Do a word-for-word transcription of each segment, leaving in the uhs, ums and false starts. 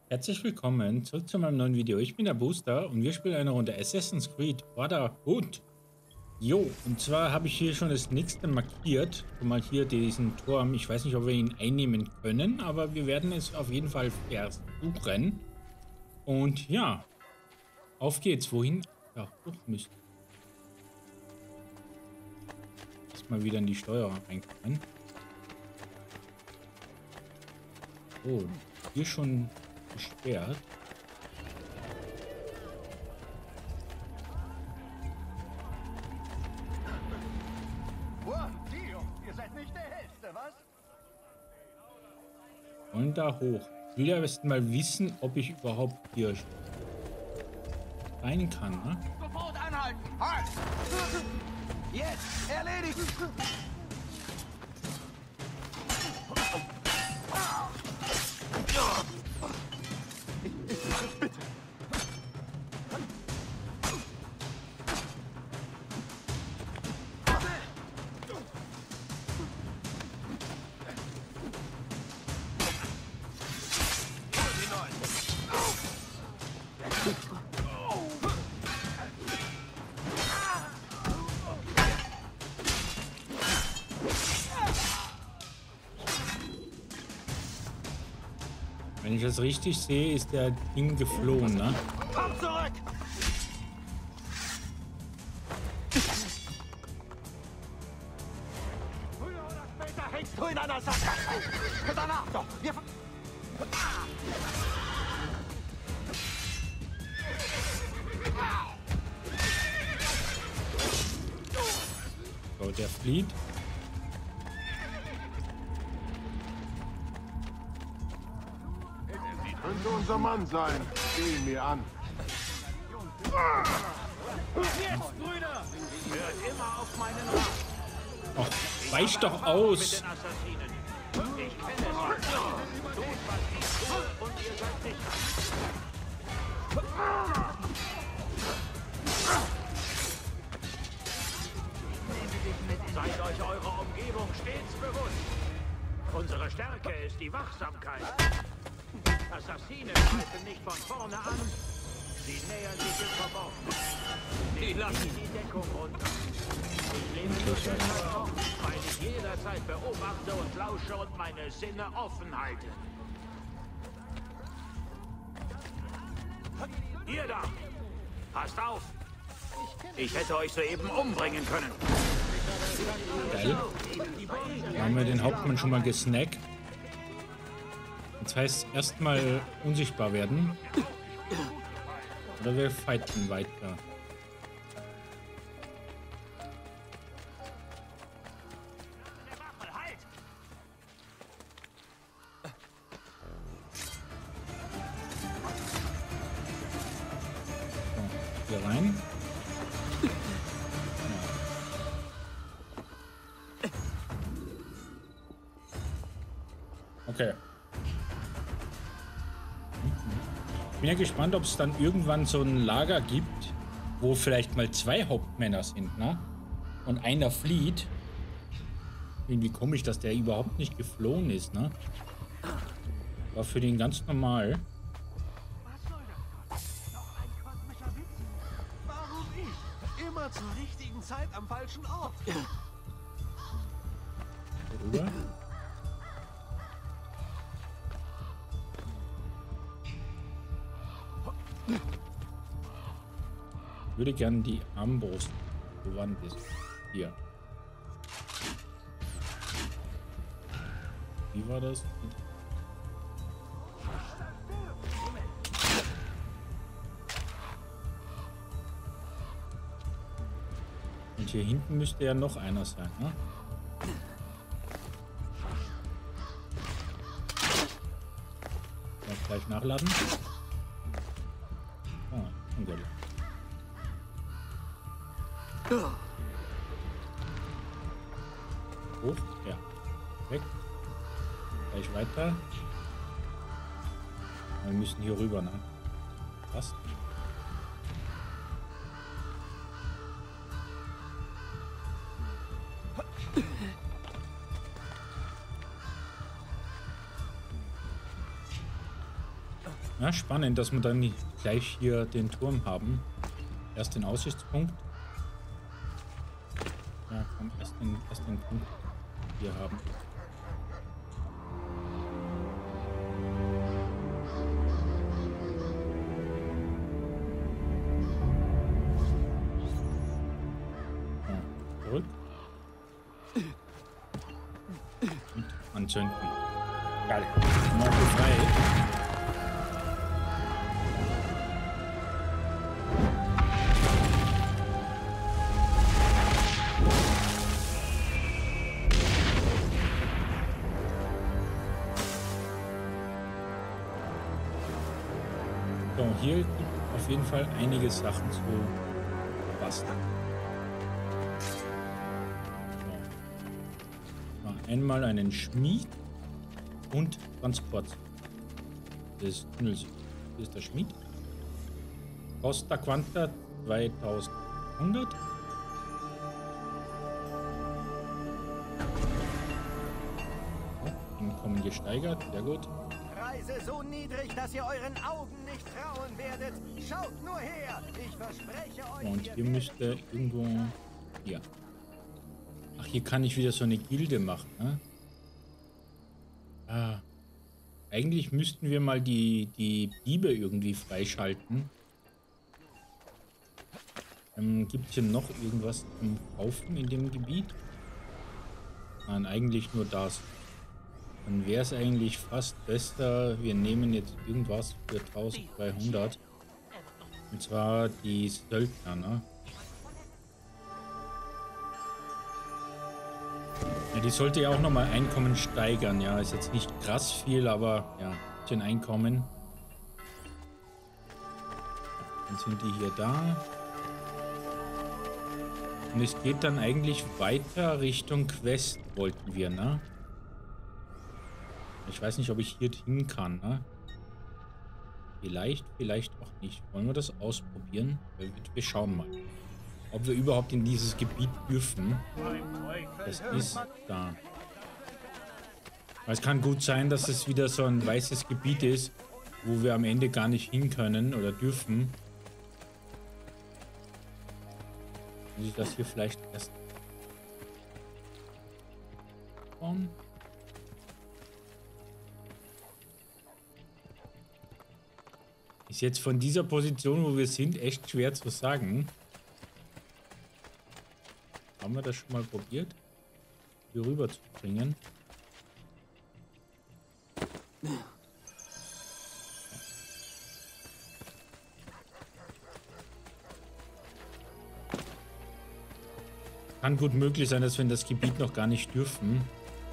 Herzlich willkommen zurück zu meinem neuen Video. Ich bin der Booster und wir spielen eine Runde Assassin's Creed Brotherhood. Jo, und zwar habe ich hier schon das nächste markiert. Schon mal hier diesen Turm. Ich weiß nicht, ob wir ihn einnehmen können, aber wir werden es auf jeden Fall versuchen. Und ja, auf geht's. Wohin? Ja, hoch müssen. Erstmal wieder in die Steuerung reinkommen. Oh, hier schon gesperrt. Ihr seid nicht der Hellste, was? Und da hoch. Ich will ja am besten mal wissen, ob ich überhaupt hier rein kann, ne? Sofort anhalten! Halt! Jetzt! Erledigt! Wenn ich das richtig sehe, ist der Ding geflohen, ne? Komm zurück! Früher oder später hängst du in einer Sackgasse! Danach doch! Wir ver- So, der flieht. Könnte unser Mann sein. Sieh ihn mir an. Jetzt, Brüder! Hört immer auf meinen Rat! Ach, weich doch aus! Ich kenne es. Tut, was ich tue, und ihr seid sicher. Seid euch eurer Umgebung stets bewusst. Unsere Stärke ist die Wachsamkeit. Assassinen greifen nicht von vorne an. Sie nähern sich im Verborgenen. Die lassen die Deckung runter. Ich lebe nur deshalb noch, weil ich jederzeit beobachte und lausche und meine Sinne offen halte. Ihr da! Passt auf! Ich hätte euch soeben umbringen können. Geil. Da haben wir den Hauptmann schon mal gesnackt. Das heißt, erstmal unsichtbar werden. Oder wir fighten weiter. So, hier rein. Okay. Ich bin ja gespannt, ob es dann irgendwann so ein Lager gibt, wo vielleicht mal zwei Hauptmänner sind, ne? Und einer flieht. Irgendwie komisch, dass der überhaupt nicht geflohen ist, ne? War für den ganz normal. Was soll das? Noch ein kosmischer Witz? Warum ich? Immer zur richtigen Zeit am falschen Ort. Rüber. Ich würde gerne die Armbrust gewandt ist. Hier. Wie war das? Und hier hinten müsste ja noch einer sein, ne? Ja, gleich nachladen. Ah, unglaublich. Hoch, ja. Weg. Gleich weiter. Wir müssen hier rüber, ne? Passt. Ja, spannend, dass wir dann gleich hier den Turm haben. Erst den Aussichtspunkt. Ja, komm, erst den, erst den Punkt hier haben. Ja, zurück. Und anzünden. Geil. Mal frei. So, hier gibt es auf jeden Fall einige Sachen zu basteln. So. Einmal einen Schmied und Transport des Tunnels. Hier ist der Schmied. Costa Quanta zweitausendeinhundert. So, Einkommen gesteigert, sehr gut. Preise so niedrig, dass ihr euren Augen nicht trauen werdet. Schaut nur her, ich verspreche euch. Und hier müsste irgendwo hier. Ach, hier kann ich wieder so eine Gilde machen, ne? Ah. Eigentlich müssten wir mal die, die Diebe irgendwie freischalten. Ähm, Gibt es hier noch irgendwas zum Kaufen in dem Gebiet? Nein, eigentlich nur das. Dann wäre es eigentlich fast besser, wir nehmen jetzt irgendwas für eintausenddreihundert. Und zwar die Söldner, ne? Ja, die sollte ja auch nochmal Einkommen steigern, ja. Ist jetzt nicht krass viel, aber ja, ein bisschen Einkommen. Dann sind die hier da. Und es geht dann eigentlich weiter Richtung Quest, wollten wir, ne? Ich weiß nicht, ob ich hier hin kann, ne? Vielleicht, vielleicht auch nicht. Wollen wir das ausprobieren? Wir, wir schauen mal, ob wir überhaupt in dieses Gebiet dürfen. Das ist da. Es kann gut sein, dass es wieder so ein weißes Gebiet ist, wo wir am Ende gar nicht hin können oder dürfen. Muss ich das hier vielleicht erst bauen? Ist jetzt von dieser Position, wo wir sind, echt schwer zu sagen. Haben wir das schon mal probiert, hier rüber zu bringen? Kann gut möglich sein, dass wir in das Gebiet noch gar nicht dürfen.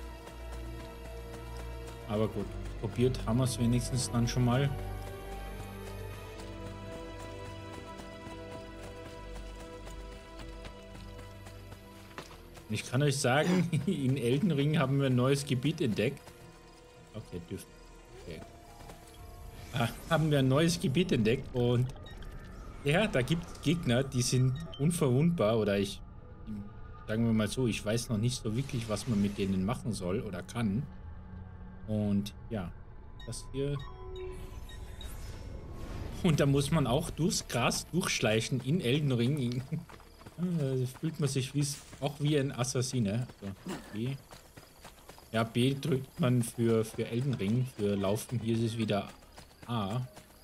Aber gut, probiert haben wir es wenigstens dann schon mal. Ich kann euch sagen, in Elden Ring haben wir ein neues Gebiet entdeckt. Okay, dürfen. Okay. Ah, haben wir ein neues Gebiet entdeckt und ja, da gibt es Gegner, die sind unverwundbar oder ich, sagen wir mal so, ich weiß noch nicht so wirklich, was man mit denen machen soll oder kann. Und ja, das hier. Und da muss man auch durchs Gras durchschleichen in Elden Ring. Da fühlt man sich wie, auch wie ein Assassine. Also B. Ja, B drückt man für, für Elden Ring. Für Laufen hier ist es wieder A.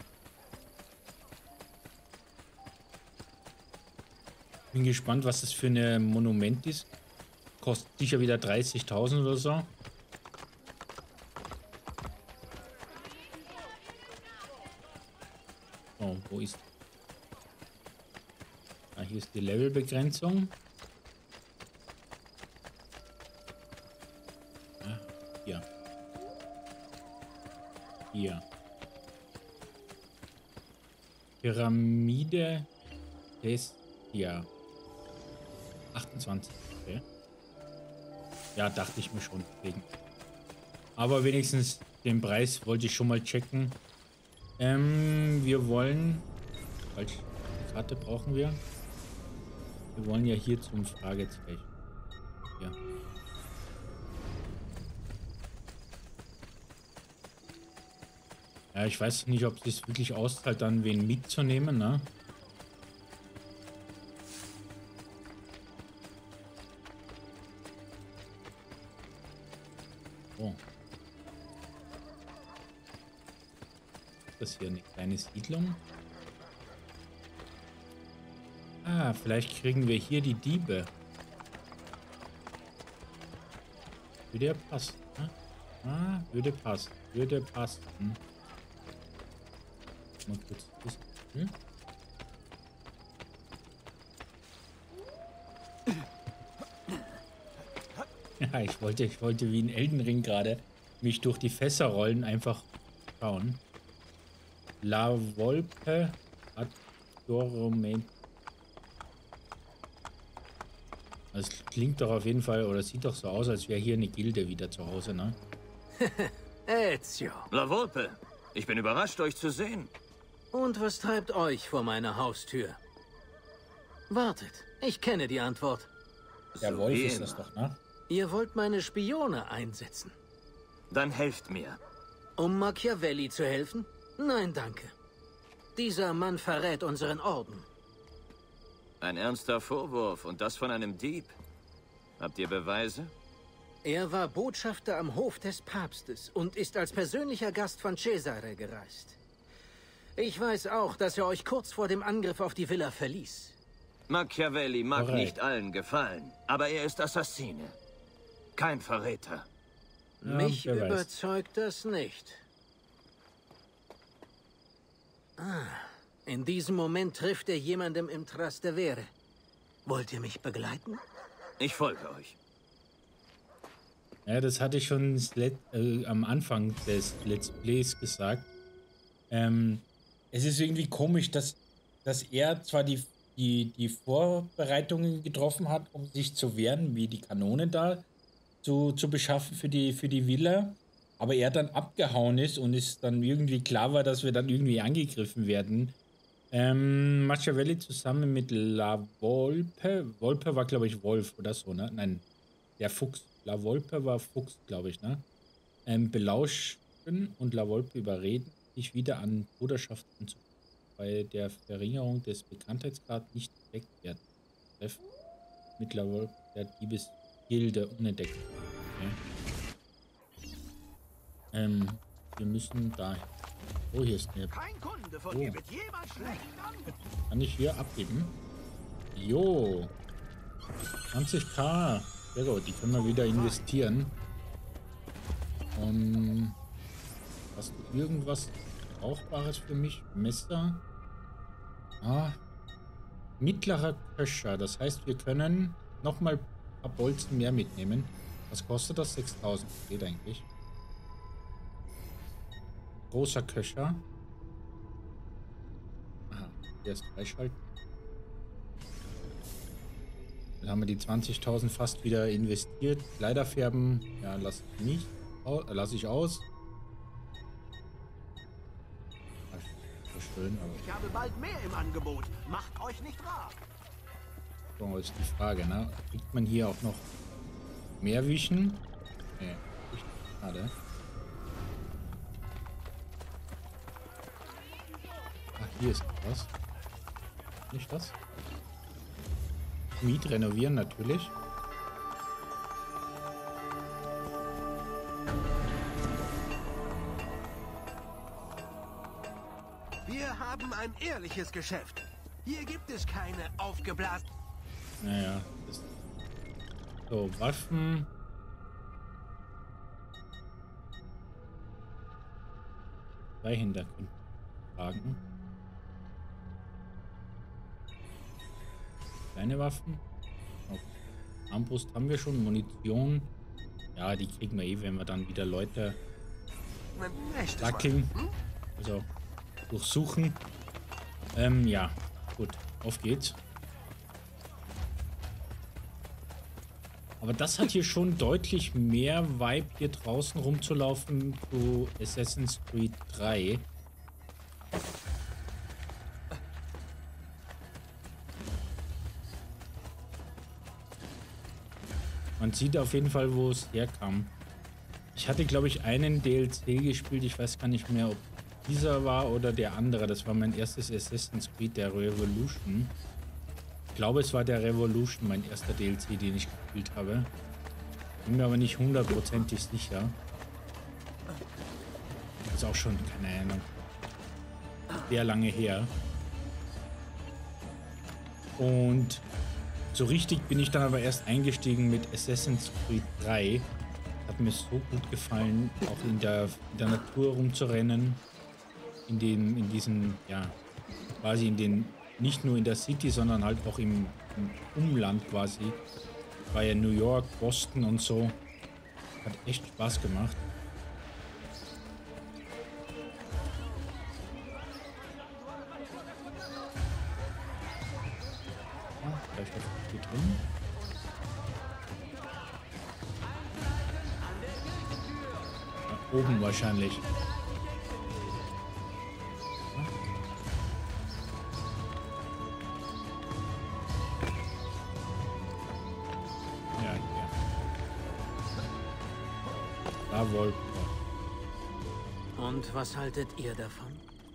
Bin gespannt, was das für ein Monument ist. Kostet sicher wieder dreißigtausend oder so. Oh, wo ist... Ah, hier ist die Levelbegrenzung. Ah, hier. Hier. Pyramide des... Ja. achtundzwanzig. Okay. Ja, dachte ich mir schon. Wegen. Aber wenigstens den Preis wollte ich schon mal checken. Ähm, wir wollen... Falsch. Die Karte brauchen wir. Wir wollen ja hier zum Fragezeichen. Ja. Ja, ich weiß nicht, ob es wirklich auszahlt, dann wen mitzunehmen, ne? Oh. Ist das hier eine kleine Siedlung? Ah, vielleicht kriegen wir hier die Diebe. Würde ja passen, ne? Ah, würde passen. Würde passen. Mal kurz das. Hm? Ja, ich wollte, ich wollte wie ein Elden Ring gerade mich durch die Fässer rollen, einfach schauen. La Volpe Adorment. Das klingt doch auf jeden Fall, oder sieht doch so aus, als wäre hier eine Gilde wieder zu Hause, ne? Ezio. La Volpe, ich bin überrascht, euch zu sehen. Und was treibt euch vor meiner Haustür? Wartet, ich kenne die Antwort. Der So Wolf wie ist immer. das doch, ne? Ihr wollt meine Spione einsetzen. Dann helft mir. Um Machiavelli zu helfen? Nein, danke. Dieser Mann verrät unseren Orden. Ein ernster Vorwurf und das von einem Dieb. Habt ihr Beweise? Er war Botschafter am Hof des Papstes und ist als persönlicher Gast von Cesare gereist. Ich weiß auch, dass er euch kurz vor dem Angriff auf die Villa verließ. Machiavelli mag Korrekt. nicht allen gefallen, aber er ist Assassine. Kein Verräter. Ja, Mich wer weiß. überzeugt das nicht. Ah, in diesem Moment trifft er jemandem im Trastevere. Wollt ihr mich begleiten? Ich folge euch. Ja, das hatte ich schon das Let äh, am Anfang des Let's Plays gesagt. Ähm, es ist irgendwie komisch, dass, dass er zwar die, die, die Vorbereitungen getroffen hat, um sich zu wehren, wie die Kanonen da zu, zu beschaffen für die, für die Villa, aber er dann abgehauen ist und es dann irgendwie klar war, dass wir dann irgendwie angegriffen werden. Ähm, Machiavelli zusammen mit La Volpe. Volpe war, glaube ich, Wolf oder so, ne? Nein, der Fuchs. La Volpe war Fuchs, glaube ich, ne? Ähm, belauschen und La Volpe überreden, sich wieder an Bruderschaft anzunehmen, bei der Verringerung des Bekanntheitsgrads nicht entdeckt werden. Treff mit La Volpe der Diebesgilde unentdeckt. Okay. Ähm, wir müssen dahin. Oh, hier ist eine. Kein Kunde von Oh. dir wird jemals schlecht angenommen. Kann ich hier abgeben? Jo. zwanzigtausend. Sehr gut, die können wir wieder investieren. Und hast du irgendwas Brauchbares für mich? Messer. Ah. Mittlerer Köcher. Das heißt, wir können nochmal ein paar Bolzen mehr mitnehmen. Was kostet das? sechstausend. Geht eigentlich. Großer Köcher. Aha, der ist freischalten. Dann haben wir die zwanzigtausend fast wieder investiert. Kleider färben, ja, lasse ich nicht. Äh, lasse ich aus. Das ist schön, aber Ich habe bald mehr im Angebot. Macht euch nicht rar. so ist die Frage, ne? Kriegt man hier auch noch mehr Wischen? Nee, nicht. Schade. Ach, hier ist noch was. Nicht das? Miet renovieren natürlich. Wir haben ein ehrliches Geschäft. Hier gibt es keine aufgeblasen. Naja, das so, Waffen. Zwei Hintergründe tragen. Kleine Waffen. Okay. Armbrust haben wir schon. Munition. Ja, die kriegen wir eh, wenn wir dann wieder Leute wackeln. Also durchsuchen. Ähm, ja. Gut. Auf geht's. Aber das hat hier schon deutlich mehr Vibe, hier draußen rumzulaufen zu Assassin's Creed drei. Man sieht auf jeden Fall, wo es herkam. Ich hatte, glaube ich, einen D L C gespielt. Ich weiß gar nicht mehr, ob dieser war oder der andere. Das war mein erstes Assassin's Creed, der Revolution. Ich glaube, es war der Revolution, mein erster D L C, den ich gespielt habe. Bin mir aber nicht hundertprozentig sicher. Das ist auch schon, keine Ahnung, sehr lange her. Und so richtig bin ich dann aber erst eingestiegen mit Assassin's Creed drei. Hat mir so gut gefallen, auch in der, in der Natur rumzurennen. In den, in diesen, ja, quasi in den, nicht nur in der City, sondern halt auch im, im Umland quasi. War ja New York, Boston und so. Hat echt Spaß gemacht. Ja, da ist was hier drin. Da oben wahrscheinlich. Jawohl. Und was haltet ihr davon?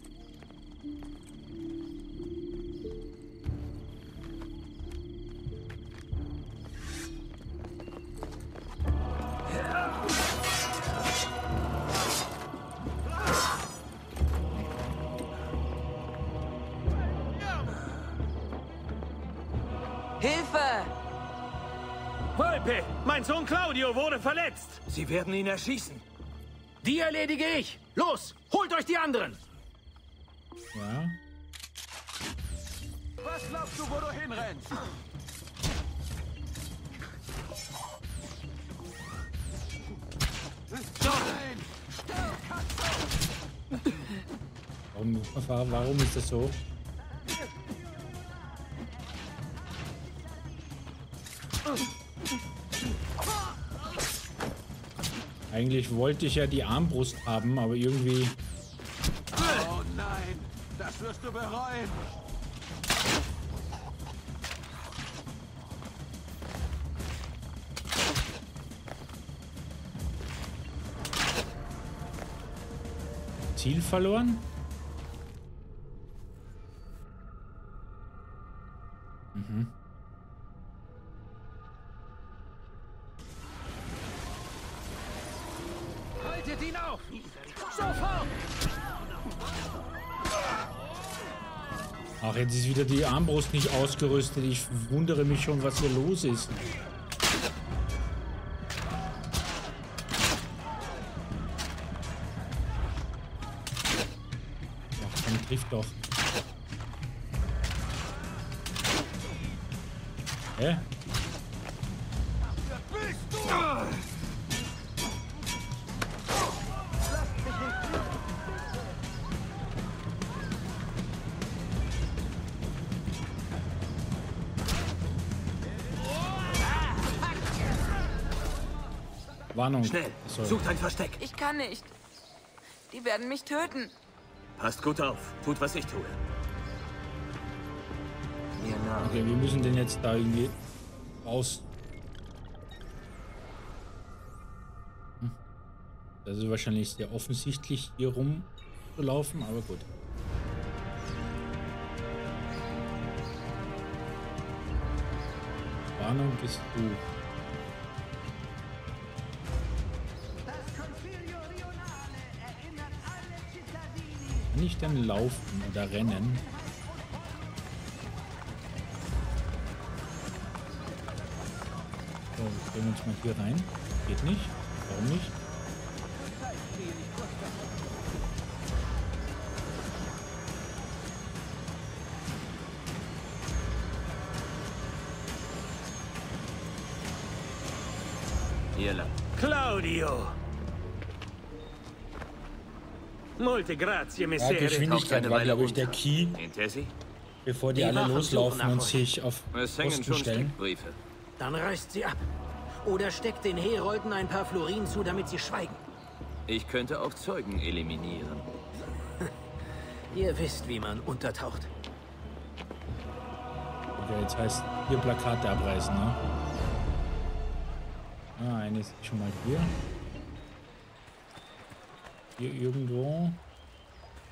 Hilfe! Volpe, mein Sohn Claudio wurde verletzt. Sie werden ihn erschießen. Die erledige ich! Los, holt euch die anderen! Ja. Was glaubst du, wo du hinrennst? Warum, warum ist das so? Eigentlich wollte ich ja die Armbrust haben, aber irgendwie... Oh nein, das wirst du bereuen. Ziel verloren? Mhm. Haltet ihn auf! Sofort! Ach, jetzt ist wieder die Armbrust nicht ausgerüstet. Ich wundere mich schon, was hier los ist. Ach, komm, trifft doch. Hä? Warnung. Schnell, So. sucht ein Versteck. Ich kann nicht. Die werden mich töten. Passt gut auf. Tut, was ich tue. Okay, wir müssen den jetzt da irgendwie raus. Hm. Das ist wahrscheinlich sehr offensichtlich, hier rumzulaufen, aber gut. Warnung ist gut. Kann ich denn laufen oder rennen? So, wir stellen uns mal hier rein. Geht nicht. Warum nicht? Hier lang. Claudio! Molte grazie, Ja, Messere. Geschwindigkeit war, glaube ich, der Key, Hinter sie? bevor die, Die alle Wachen loslaufen suchen nach und euch. sich auf Es hängen Posten schon stellen. Steckbriefe. Dann reißt sie ab. Oder steckt den Herolden ein paar Florin zu, damit sie schweigen. Ich könnte auch Zeugen eliminieren. Ihr wisst, wie man untertaucht. Okay, jetzt heißt hier Plakate abreißen, ne? Ah, eine ist schon mal hier. Hier irgendwo.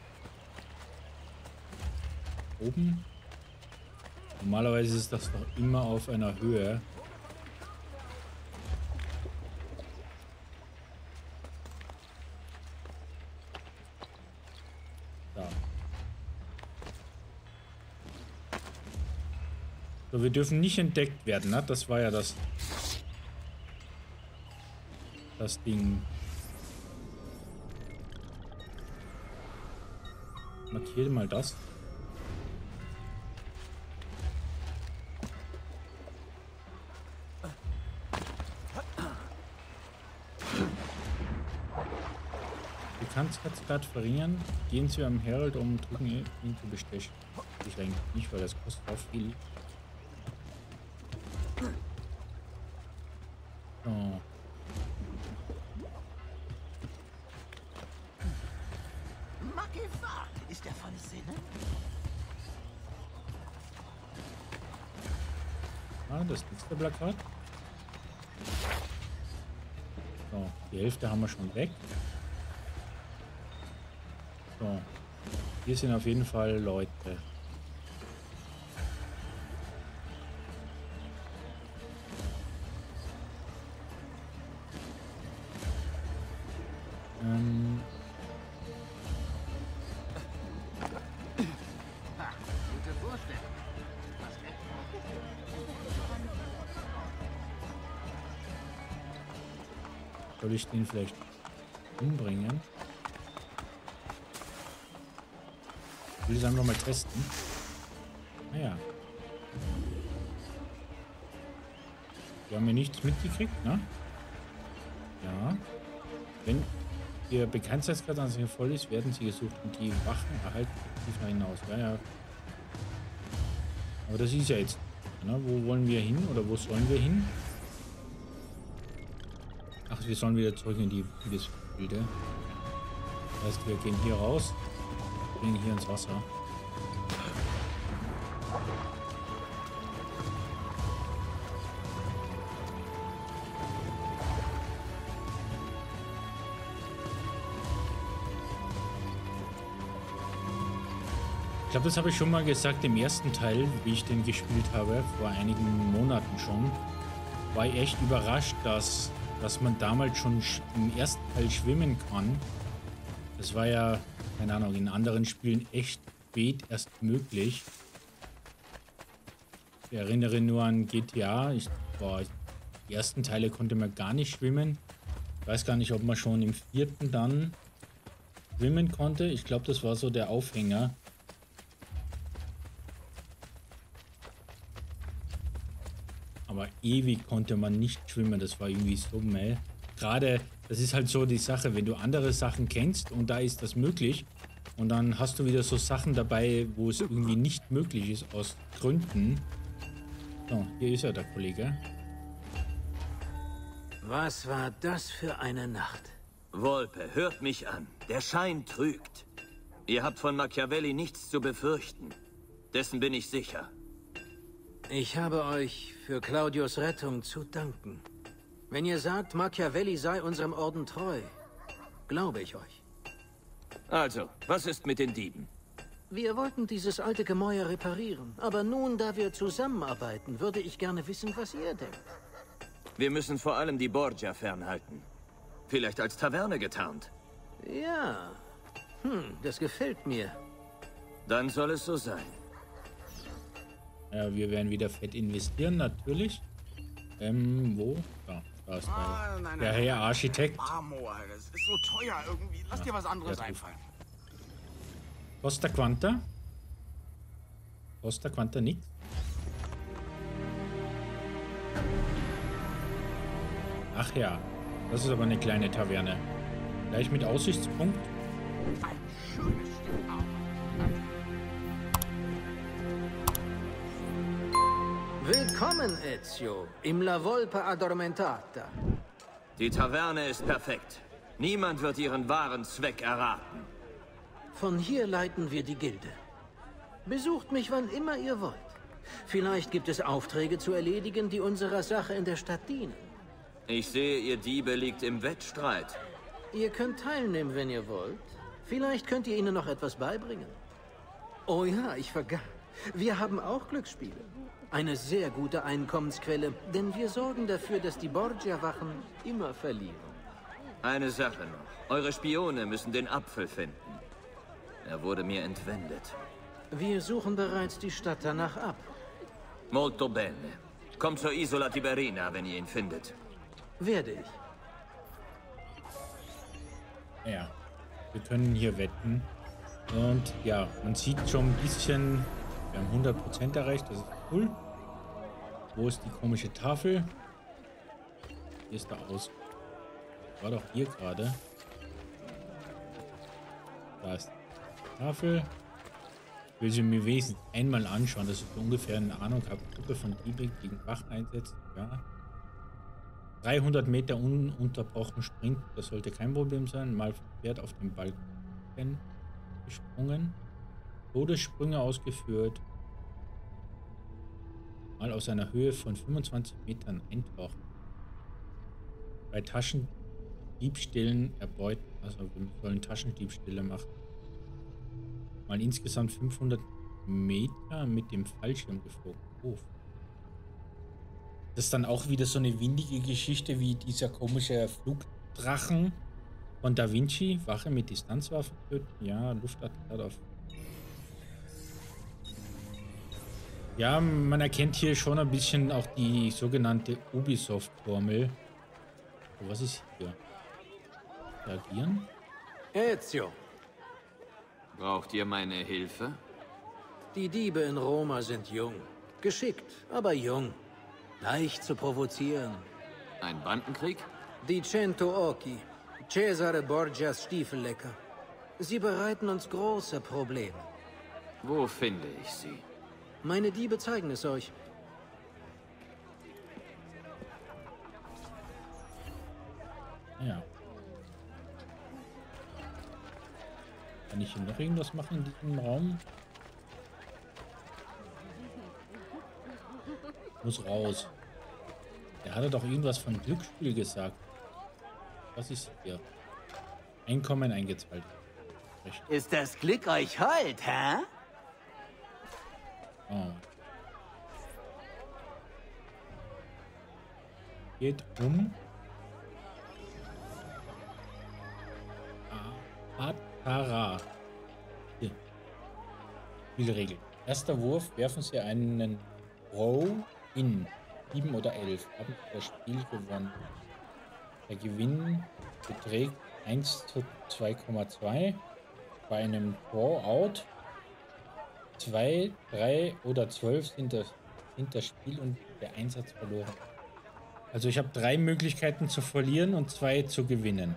oben. Normalerweise ist das doch immer auf einer Höhe. Da. So, wir dürfen nicht entdeckt werden, ne? Das war ja das, das Ding. Markiere mal das. Du kannst jetzt gerade verringern. Gehen Sie am Herald um, drücken ihn zu bestechen. Ich eigentlich nicht, weil das kostet auch viel. So. Ist der volle Sinne? Ah, das nächste Plakat. So, die Hälfte haben wir schon weg. So, hier sind auf jeden Fall Leute. Ähm... Soll ich den vielleicht umbringen? Ich will es einfach mal testen. Naja. Wir haben hier nichts mitgekriegt, ne? Ja. Wenn Ihr Bekanntheitsgrad an sich voll ist, werden Sie gesucht und die Wachen erhalten aktiv nach hinaus. Ja, ja. Aber das ist ja jetzt. Ne? Wo wollen wir hin oder wo sollen wir hin? Ach, wir sollen wieder zurück in die Bilder. Das heißt, wir gehen hier raus, gehen hier ins Wasser. Ich glaube, das habe ich schon mal gesagt im ersten Teil, wie ich den gespielt habe, vor einigen Monaten schon. War ich echt überrascht, dass, dass man damals schon im ersten Teil schwimmen kann. Das war ja, keine Ahnung, in anderen Spielen echt spät erst möglich. Ich erinnere nur an G T A. Ich, boah, die ersten Teile konnte man gar nicht schwimmen. Ich weiß gar nicht, ob man schon im vierten dann schwimmen konnte. Ich glaube, das war so der Aufhänger. Aber ewig konnte man nicht schwimmen, das war irgendwie so meh. Gerade, das ist halt so die Sache, wenn du andere Sachen kennst und da ist das möglich und dann hast du wieder so Sachen dabei, wo es irgendwie nicht möglich ist, aus Gründen. So, hier ist ja der Kollege. Was war das für eine Nacht? Volpe, hört mich an. Der Schein trügt. Ihr habt von Machiavelli nichts zu befürchten. Dessen bin ich sicher. Ich habe euch für Claudius Rettung zu danken. Wenn ihr sagt, Machiavelli sei unserem Orden treu, glaube ich euch. Also, was ist mit den Dieben? Wir wollten dieses alte Gemäuer reparieren, aber nun, da wir zusammenarbeiten, würde ich gerne wissen, was ihr denkt. Wir müssen vor allem die Borgia fernhalten. Vielleicht als Taverne getarnt. Ja, hm, das gefällt mir. Dann soll es so sein. Ja, wir werden wieder fett investieren, natürlich. Ähm, wo? Da, da ist Ah, der, nein, der nein, Herr nein. Architekt. Marmor, das ist so teuer irgendwie. Lass dir was anderes ja, einfallen. Costa Quanta? Costa Quanta nix? Ach ja, das ist aber eine kleine Taverne. Gleich mit Aussichtspunkt. Ein schönes Stück Arbeit. Willkommen, Ezio, im La Volpe Addormentata. Die Taverne ist perfekt. Niemand wird ihren wahren Zweck erraten. Von hier leiten wir die Gilde. Besucht mich, wann immer ihr wollt. Vielleicht gibt es Aufträge zu erledigen, die unserer Sache in der Stadt dienen. Ich sehe, ihr Diebe liegt im Wettstreit. Ihr könnt teilnehmen, wenn ihr wollt. Vielleicht könnt ihr ihnen noch etwas beibringen. Oh ja, ich vergaß. Wir haben auch Glücksspiele. Eine sehr gute Einkommensquelle, denn wir sorgen dafür, dass die Borgia-Wachen immer verlieren. Eine Sache noch. Eure Spione müssen den Apfel finden. Er wurde mir entwendet. Wir suchen bereits die Stadt danach ab. Molto bene. Kommt zur Isola Tiberina, wenn ihr ihn findet. Werde ich. Ja, wir können hier wetten. Und ja, man sieht schon ein bisschen, wir haben hundert Prozent erreicht, das ist cool. Wo ist die komische Tafel? Hier ist der Aus. War doch hier gerade. Da ist die Tafel. Ich will sie mir wenigstens einmal anschauen, dass ich so ungefähr eine Ahnung habe. Gruppe von Diebe gegen Wachen einsetzt. Ja. dreihundert Meter ununterbrochen sprinten, das sollte kein Problem sein. Mal Pferd auf dem Balken gesprungen. Todessprünge ausgeführt. Mal aus einer Höhe von fünfundzwanzig Metern eintauchen. Bei Taschendiebstählen erbeuten. Also wir sollen Taschendiebstähle machen. Mal insgesamt fünfhundert Meter mit dem Fallschirm geflogen. Oh. Das ist dann auch wieder so eine windige Geschichte wie dieser komische Flugdrachen von Da Vinci. Wache mit Distanzwaffen töten. Ja, Luftattentat auf. Ja, man erkennt hier schon ein bisschen auch die sogenannte Ubisoft-Formel. Oh, was ist hier? Reagieren? Ezio, Braucht ihr meine Hilfe? die Diebe in Roma sind jung. Geschickt, aber jung. Leicht zu provozieren. Ein Bandenkrieg? Die Cento Occhi. Cesare Borgias Stiefellecker. Sie bereiten uns große Probleme. Wo finde ich sie? Meine Diebe zeigen es euch. Ja. Kann ich hier noch irgendwas machen in diesem Raum? Muss raus. Der hatte doch irgendwas von Glücksspiel gesagt. Was ist hier? Einkommen eingezahlt. Recht. Ist das Glück euch hold, hä? Oh. Geht um Atara. Hier. Spielregel. Erster Wurf, werfen Sie einen Row in sieben oder elf. Haben Sie das Spiel gewonnen. Der Gewinn beträgt eins zu zwei Komma zwei. Bei einem Draw-Out zwei, drei oder zwölf sind das, sind das Spiel und der Einsatz verloren. Also ich habe drei Möglichkeiten zu verlieren und zwei zu gewinnen.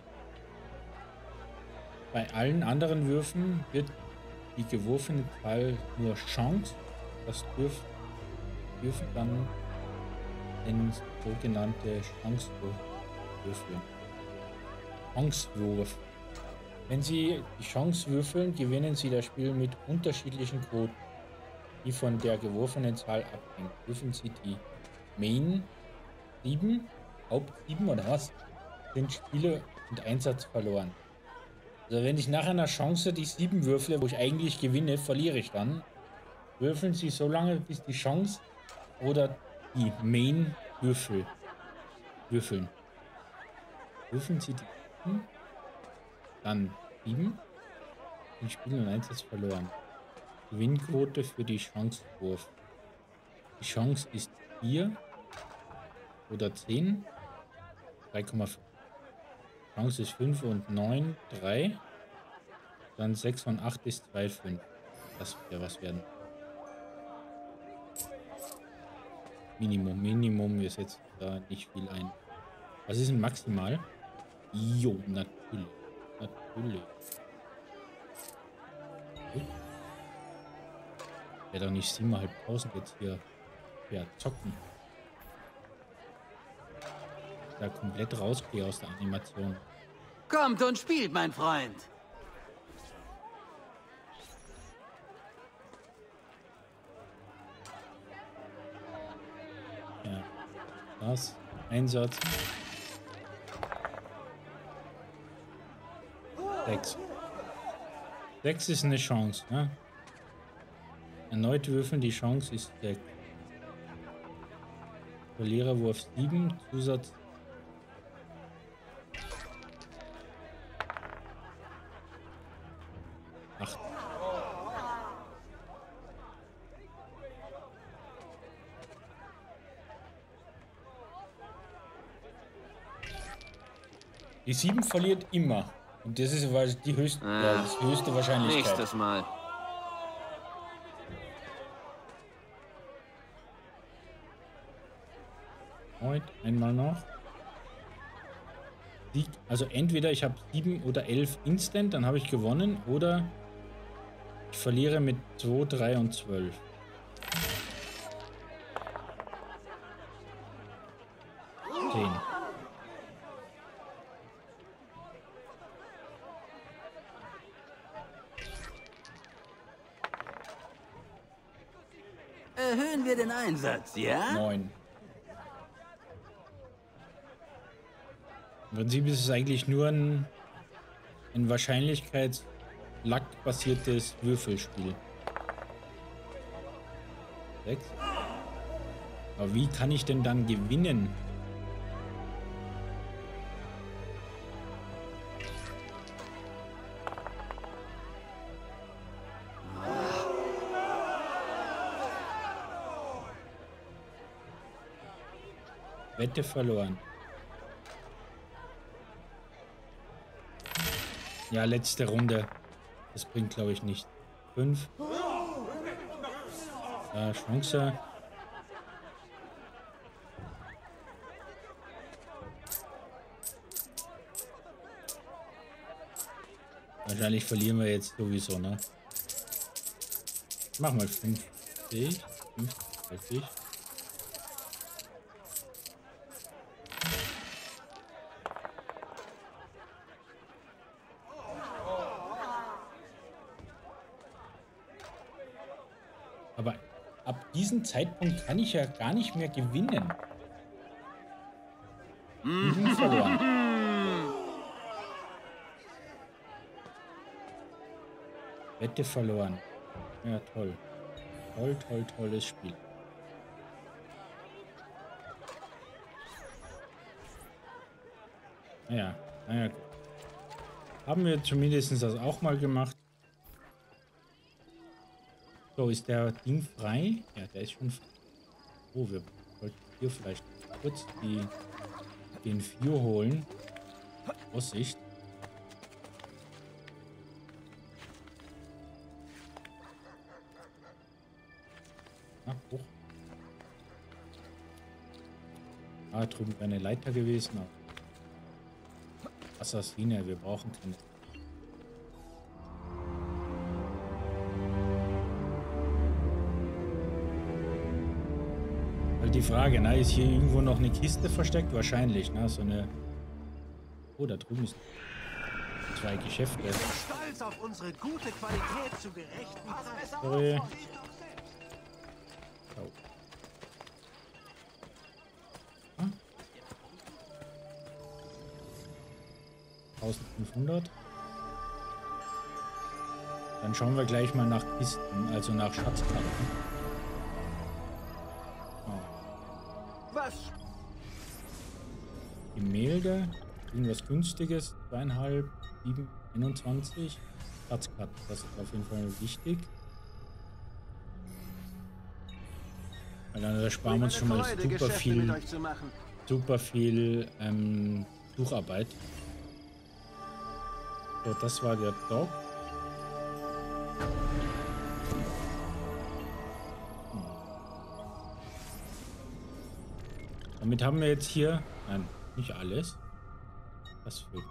Bei allen anderen Würfen wird die geworfene Zahl nur Chance. Das dürf, dürfen dann den sogenannte Chancewurf würfeln. Chancewurf. Wenn Sie die Chance würfeln, gewinnen Sie das Spiel mit unterschiedlichen Quoten, die von der geworfenen Zahl abhängen. Würfeln Sie die Main sieben, Haupt sieben oder was, sind Spiele und Einsatz verloren. Also wenn ich nach einer Chance die sieben würfle, wo ich eigentlich gewinne, verliere ich dann. Würfeln Sie so lange, bis die Chance oder die Main Würfel würfeln. Würfeln Sie die sieben, dann sieben, den Spiel und Einsatz verloren. Gewinnquote für die Chancewurf. Die Chance ist vier oder zehn, drei Komma fünf. Chance ist fünf und neun, drei. Dann sechs und acht ist zwei Komma fünf. Das wird was werden. Minimum, Minimum, wir setzen da nicht viel ein. Was ist denn maximal? Jo, natürlich. Natürlich. Gut. Ich werde doch nicht siebentausendfünfhundert jetzt hier ja, zocken. Da komplett rausgehe aus der Animation. Kommt und spielt, mein Freund. Ja, das. Einsatz. Sechs. Sechs ist eine Chance, ne? Erneut würfeln, die Chance ist sechs. Verliererwurf sieben, Zusatz. acht. Die sieben verliert immer. Und das ist die höchste, Ah, ja, das höchste Wahrscheinlichkeit. Nächstes Mal. Heute einmal noch. Sieg, also entweder ich habe sieben oder elf Instant, dann habe ich gewonnen, oder ich verliere mit zwei, drei und zwölf. zehn. Erhöhen wir den Einsatz, ja? neun. Im Prinzip ist es eigentlich nur ein, ein Wahrscheinlichkeits-Lack-basiertes Würfelspiel. sechs. Aber wie kann ich denn dann gewinnen? Wette verloren. Ja, letzte Runde. Das bringt, glaube ich, nicht. fünf. Ja, Chance. Wahrscheinlich verlieren wir jetzt sowieso, ne? Mach mal fünfzig. fünfzig. Aber ab diesem Zeitpunkt kann ich ja gar nicht mehr gewinnen. Mhm, verloren. Wette verloren. Ja, toll. Toll, toll, tolles Spiel. Naja, naja, gut. Haben wir zumindest das auch mal gemacht. So, ist der Ding frei? Ja, der ist schon frei. Oh, wir wollten hier vielleicht kurz die, den vier holen. Vorsicht. Ah, hoch. Ah, drüben wäre eine Leiter gewesen. Assassine, wir brauchen keine. Die Frage, na, ist hier irgendwo noch eine Kiste versteckt? Wahrscheinlich, na, so eine. Oh, da drüben ist zwei Geschäfte. Wir sind stolz auf unsere gute Qualität zu gerechten Preisen. Sorry. Oh. Hm? eintausendfünfhundert. Dann schauen wir gleich mal nach Kisten, also nach Schatzkarten. Was? Gemälde, irgendwas Günstiges, zweieinhalb, sieben, einundzwanzig. Schatzkarten, das ist auf jeden Fall wichtig. Weil dann ersparen wir uns schon mal super viel, super viel ähm, Sucharbeit. So, das war der Dog. Damit haben wir jetzt hier, nein, nicht alles. Das fehlt.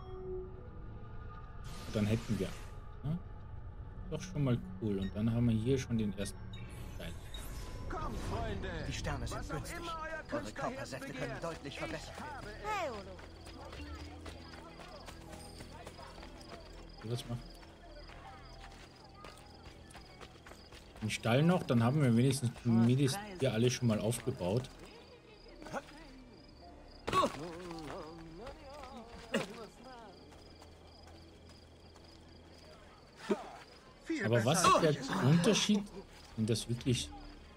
Dann hätten wir, ne? Doch schon mal cool. Und dann haben wir hier schon den ersten Teil. Komm, Freunde. Die Sterne sind Was auch günstig. immer euer Eure Künstler Körpersäfte jetzt können begehrt. deutlich verbessert werden. Hey, Olo. Was machen? Den Stall noch, dann haben wir wenigstens zumindest hier alle schon mal aufgebaut. Viel Aber was besser. ist der Unterschied Sind das wirklich...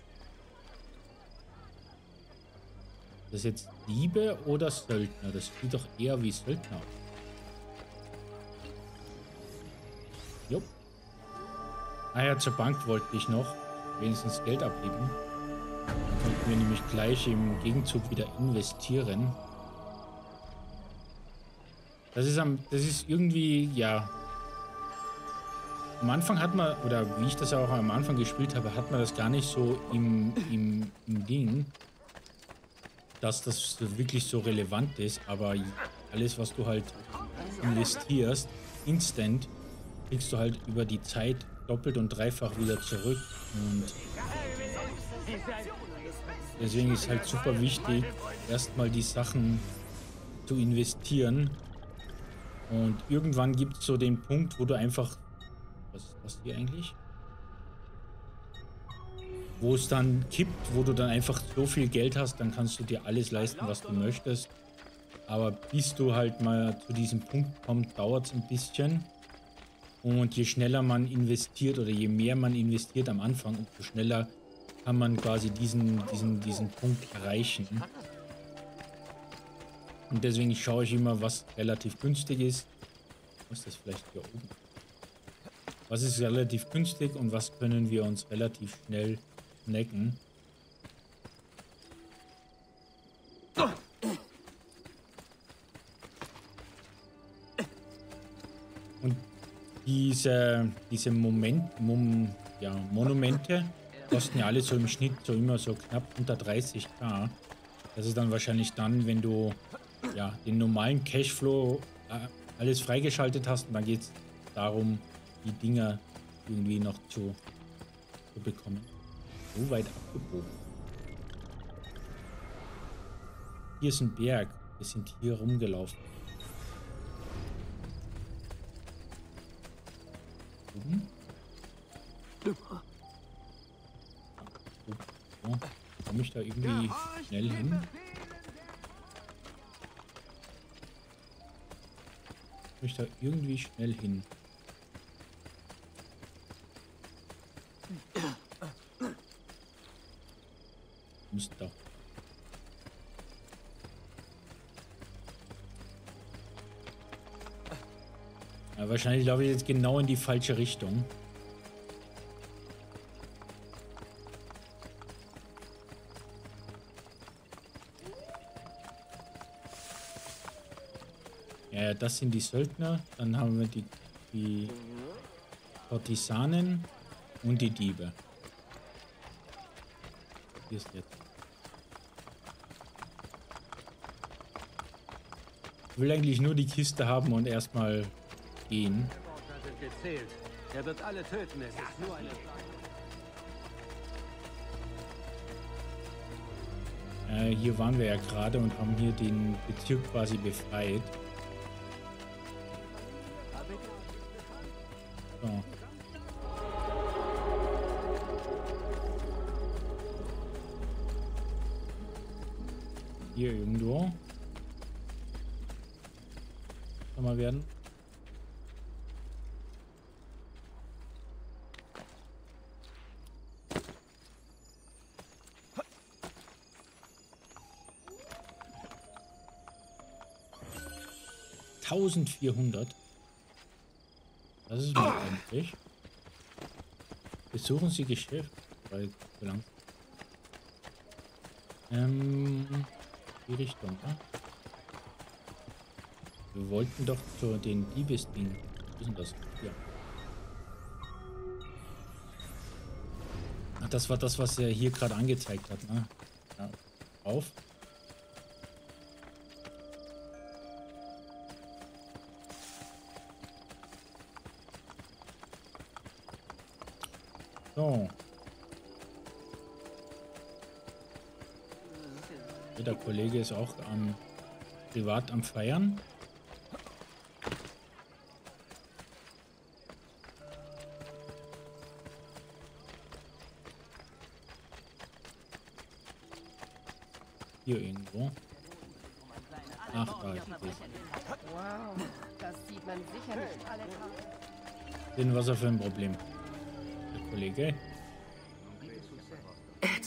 Das jetzt Diebe oder Söldner? Das sieht doch eher wie Söldner aus. Jupp. Ah ja, zur Bank wollte ich noch wenigstens Geld abheben. Dann könnten wir nämlich gleich im Gegenzug wieder investieren. Das ist am, das ist irgendwie, ja. Am Anfang hat man, oder wie ich das auch am Anfang gespielt habe, hat man das gar nicht so im, im, im Ding, dass das wirklich so relevant ist. Aber alles, was du halt investierst, instant, kriegst du halt über die Zeit doppelt und dreifach wieder zurück. Und deswegen ist halt super wichtig, erstmal die Sachen zu investieren. Und irgendwann gibt es so den Punkt, wo du einfach... Was ist das hier eigentlich? Wo es dann kippt, wo du dann einfach so viel Geld hast, dann kannst du dir alles leisten, was du möchtest. Aber bis du halt mal zu diesem Punkt kommst, dauert es ein bisschen. Und je schneller man investiert oder je mehr man investiert am Anfang, umso schneller kann man quasi diesen, diesen, diesen Punkt erreichen. Und deswegen schaue ich immer, was relativ günstig ist. Was ist das vielleicht hier oben? Was ist relativ günstig und was können wir uns relativ schnell snacken? Und diese, diese Moment, Mom, ja, Monumente kosten ja alle so im Schnitt so immer so knapp unter dreißig K. Das ist dann wahrscheinlich dann, wenn du ja, den normalen Cashflow äh, alles freigeschaltet hast, und dann geht es darum, die Dinger irgendwie noch zu, zu bekommen. So weit abgebogen. Hier ist ein Berg. Wir sind hier rumgelaufen. Oben. So, komme ich da irgendwie schnell hin? Komme ich da irgendwie schnell hin? Müsste doch. Ja, wahrscheinlich laufe ich jetzt genau in die falsche Richtung. Ja, das sind die Söldner. Dann haben wir die, die Partisanen und die Diebe. Hier ist jetzt. Ich will eigentlich nur die Kiste haben und erstmal gehen. Er wird alle töten. Es ist nur eine Äh, hier waren wir ja gerade und haben hier den Bezirk quasi befreit. So. Hier irgendwo. Kann mal werden. eintausendvierhundert. Das ist mal ordentlich. Besuchen Sie Geschäft. Weil so lang. Ähm, die Richtung, ne? Wir wollten doch zu den Diebesding. Was ist denn das? Ja. Ach, das war das, was er hier gerade angezeigt hat, ne? Ja. Auf. So. Der Kollege ist auch am privat am Feiern. Hier irgendwo. Ach, da ist es. Wow, das sieht man sicher nicht alle Tage. Denn was er für ein Problem? Der Kollege.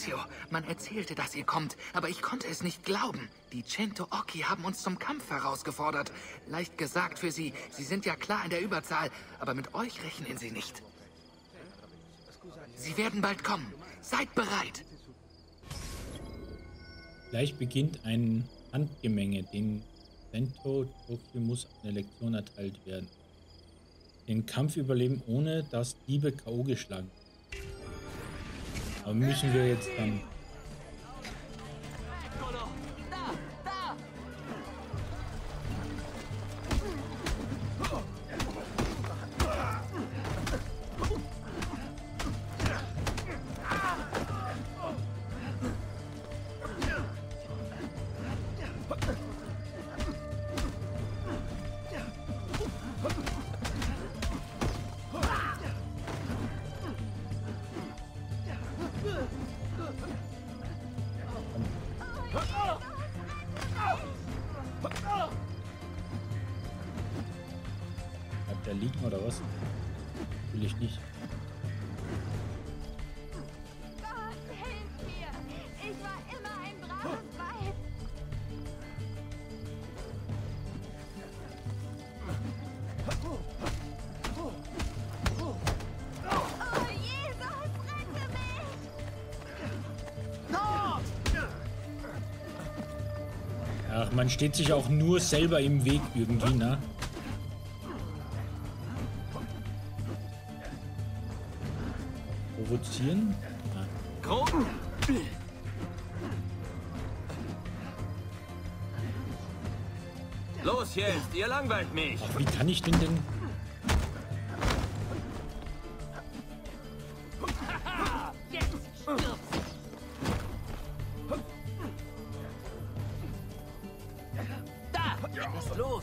Ezio. Man erzählte, dass ihr kommt, aber ich konnte es nicht glauben. Die Cento Occhi haben uns zum Kampf herausgefordert. Leicht gesagt für sie, sie sind ja klar in der Überzahl, aber mit euch rechnen sie nicht. Sie werden bald kommen. Seid bereit. Gleich beginnt ein Handgemenge. Den Cento Occhi muss eine Lektion erteilt werden. Den Kampf überleben, ohne dass Diebe K O geschlagen. Aber müssen wir jetzt dann... Bleibt der liegen oder was? Will ich nicht. Gott, hilf mir! Ich war immer ein braves Weib! Oh, Jesus, rette mich! Ach, man steht sich auch nur selber im Weg irgendwie, ne? Provozieren? Ah. Los jetzt, ihr langweilt mich. Ach, wie kann ich denn denn... Lass los!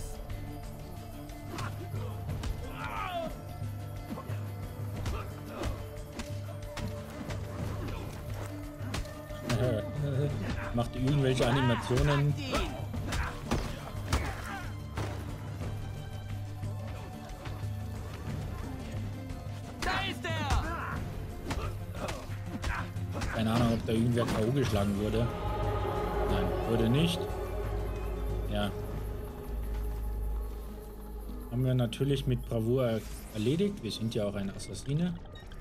Macht irgendwelche Animationen. Da ist er! Keine Ahnung, ob da irgendwer K O geschlagen wurde. Nein, wurde nicht. Ja. Haben wir natürlich mit Bravour er erledigt. Wir sind ja auch ein Assassine.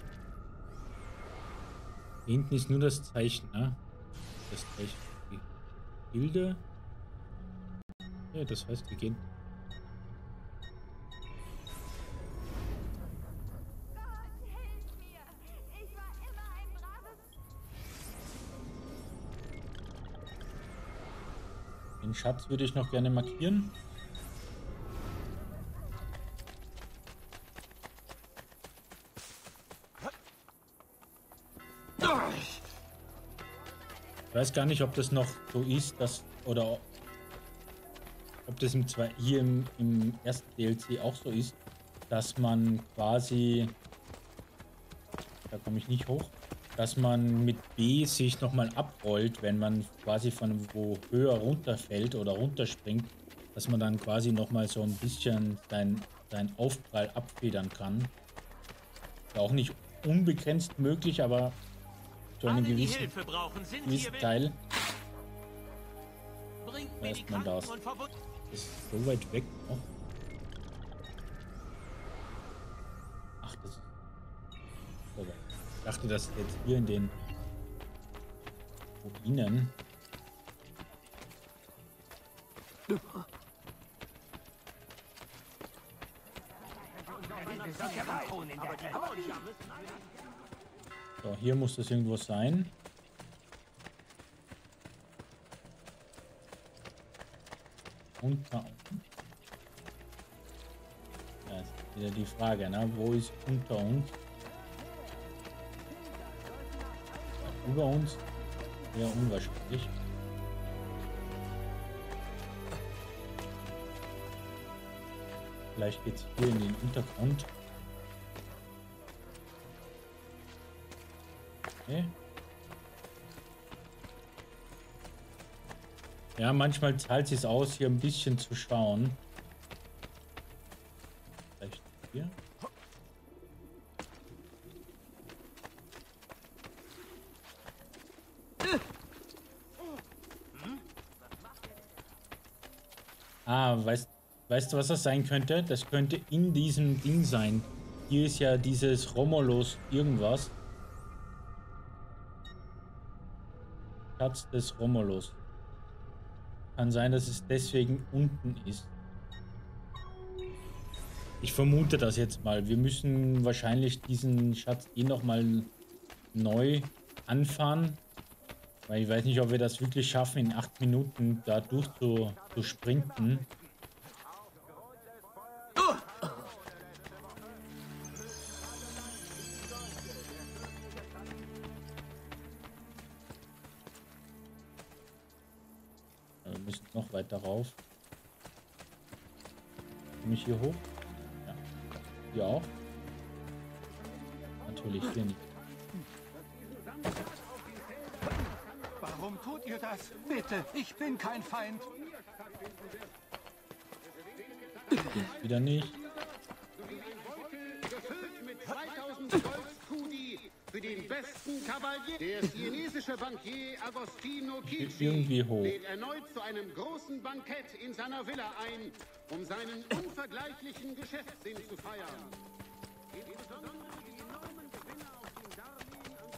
Hier hinten ist nur das Zeichen, ne? Das Zeichen. Die Gilde. Ja, das heißt, wir gehen. Gott, hilf mir! Ich war immer ein braves... Den Schatz würde ich noch gerne markieren. Ich weiß gar nicht, ob das noch so ist, dass oder ob das im zwei, hier im, im ersten D L C auch so ist, dass man quasi, da komme ich nicht hoch, dass man mit B sich nochmal abrollt, wenn man quasi von wo höher runterfällt oder runterspringt, dass man dann quasi nochmal so ein bisschen sein, sein Aufprall abfedern kann. Ist auch nicht unbegrenzt möglich, aber so einen gewissen, gewissen Teil. Da ist man das. Das ist so weit weg noch. Ach, das ist so weit. Ich dachte, das ist jetzt hier in den Ruinen. So, hier muss das irgendwo sein. Unter uns. Ja, ist wieder die Frage, ne? Wo ist unter uns? Ja, über uns? Eher unwahrscheinlich. Vielleicht geht es hier in den Untergrund. Okay. Ja, manchmal zahlt es aus, hier ein bisschen zu schauen. Vielleicht hier. Ah, weißt, weißt du, was das sein könnte? Das könnte in diesem Ding sein. Hier ist ja dieses Romulus irgendwas. Schatz des Romulus. Kann sein, dass es deswegen unten ist. Ich vermute das jetzt mal. Wir müssen wahrscheinlich diesen Schatz eh nochmal neu anfahren. Weil ich weiß nicht, ob wir das wirklich schaffen, in acht Minuten da durch zu, zu sprinten. Wir müssen noch weiter rauf. Komme ich hier hoch? Ja. Hier auch? Natürlich hier nicht. Warum tut ihr das? Bitte, ich bin kein Feind. Wieder nicht. Gefüllt mit zweitausend Gold-Kudi für den besten Kavalier. Der chinesische Bankier Agostino Kichi irgendwie hoch. lädt erneut zu einem großen Bankett in seiner Villa ein, um seinen unvergleichlichen Geschäftssinn zu feiern. Insbesondere die enormen Gewinne auf den Darlehen an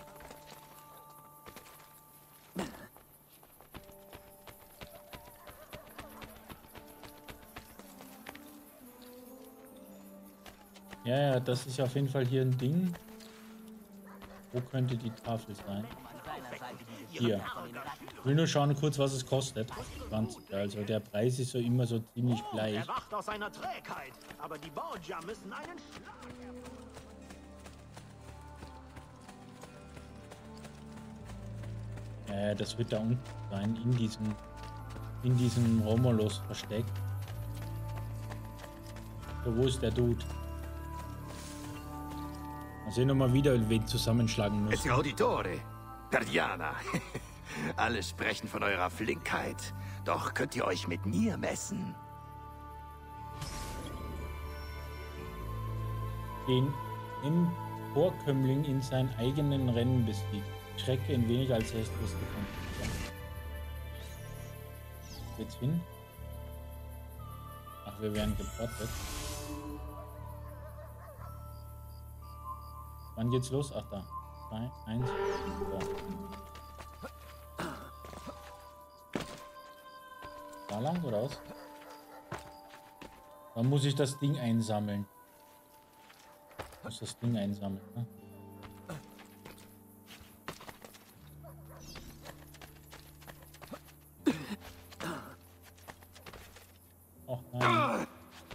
Ja, ja, das ist auf jeden Fall hier ein Ding. Wo könnte die Tafel sein? Hier. Ich will nur schauen kurz, was es kostet. zwanzig. Also der Preis ist so immer so ziemlich gleich. Er wacht aus seiner Trägheit, aber die Borgia müssen einen Schlag Ja, ja, das wird da unten sein, in diesem, in diesem Romulus versteckt. So, wo ist der Dude? Mal sehen wir mal wieder, wen zusammenschlagen muss. Auditore, Perdiana. Alle sprechen von eurer Flinkheit. Doch könnt ihr euch mit mir messen? Den Emporkömmling in seinen eigenen Rennen besiegt. Strecke in weniger als Hälfte gefunden. Geht's hin? Ach, wir werden geportet. Wann geht's los? Ach, da. zwei, eins, so. Da lang oder was? Dann muss ich das Ding einsammeln. Ich muss das Ding einsammeln, ne? Och nein.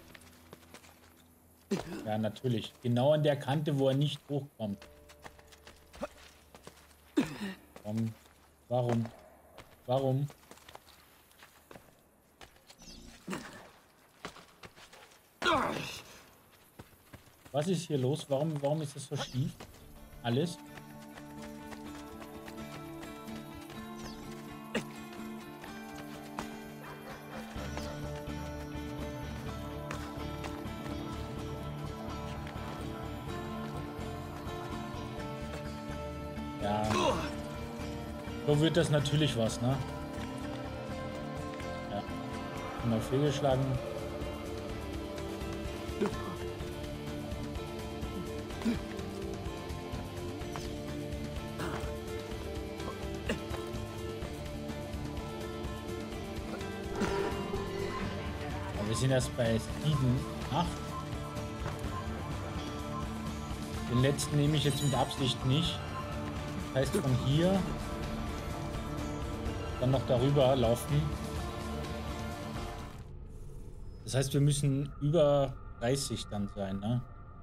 Ja, natürlich. Genau an der Kante, wo er nicht hochkommt. Warum? Warum? Warum? Was ist hier los? Warum, warum ist das so schief? Alles? Ja. So wird das natürlich was, ne? Ja. Immer fehlgeschlagen. Aber wir sind erst bei sieben, acht. Den letzten nehme ich jetzt mit Absicht nicht. Das heißt, von hier dann noch darüber laufen. Das heißt, wir müssen über dreißig dann sein, ne?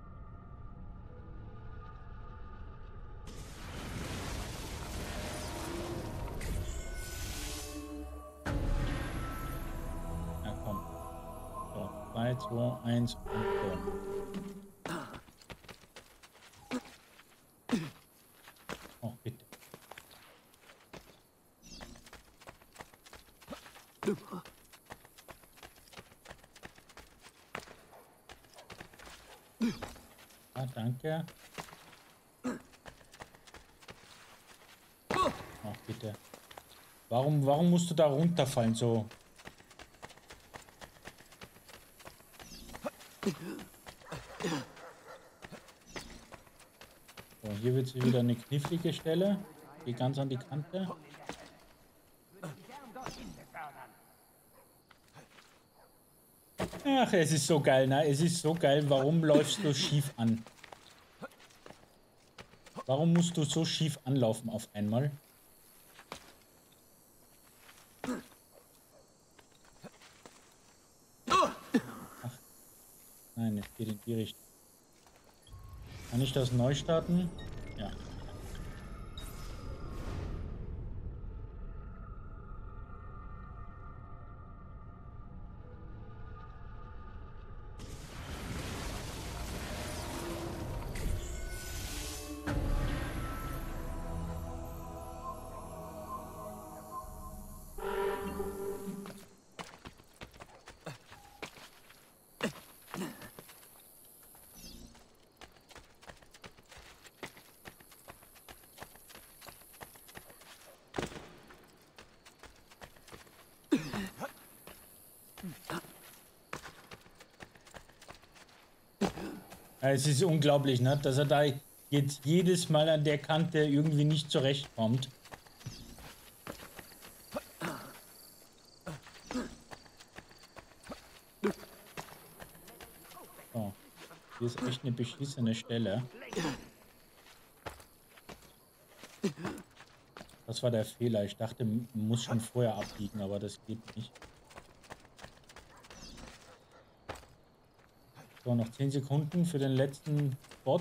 Ja, komm. So, drei, zwei, eins und so. Oh, bitte. Ah, danke. Oh, bitte. Warum, warum musst du da runterfallen so? So, hier wird es wieder eine knifflige Stelle. Geht ganz an die Kante. Ach, es ist so geil, ne? Es ist so geil. Warum läufst du schief an? Warum musst du so schief anlaufen auf einmal? Ach, nein, es geht in die Richtung. Kann ich das neu starten? Ja. Es ist unglaublich, ne? Dass er da jetzt jedes Mal an der Kante irgendwie nicht zurechtkommt. So. Hier ist echt eine beschissene Stelle. Das war der Fehler. Ich dachte, man muss schon vorher abbiegen, aber das geht nicht. So, noch zehn Sekunden für den letzten Bot.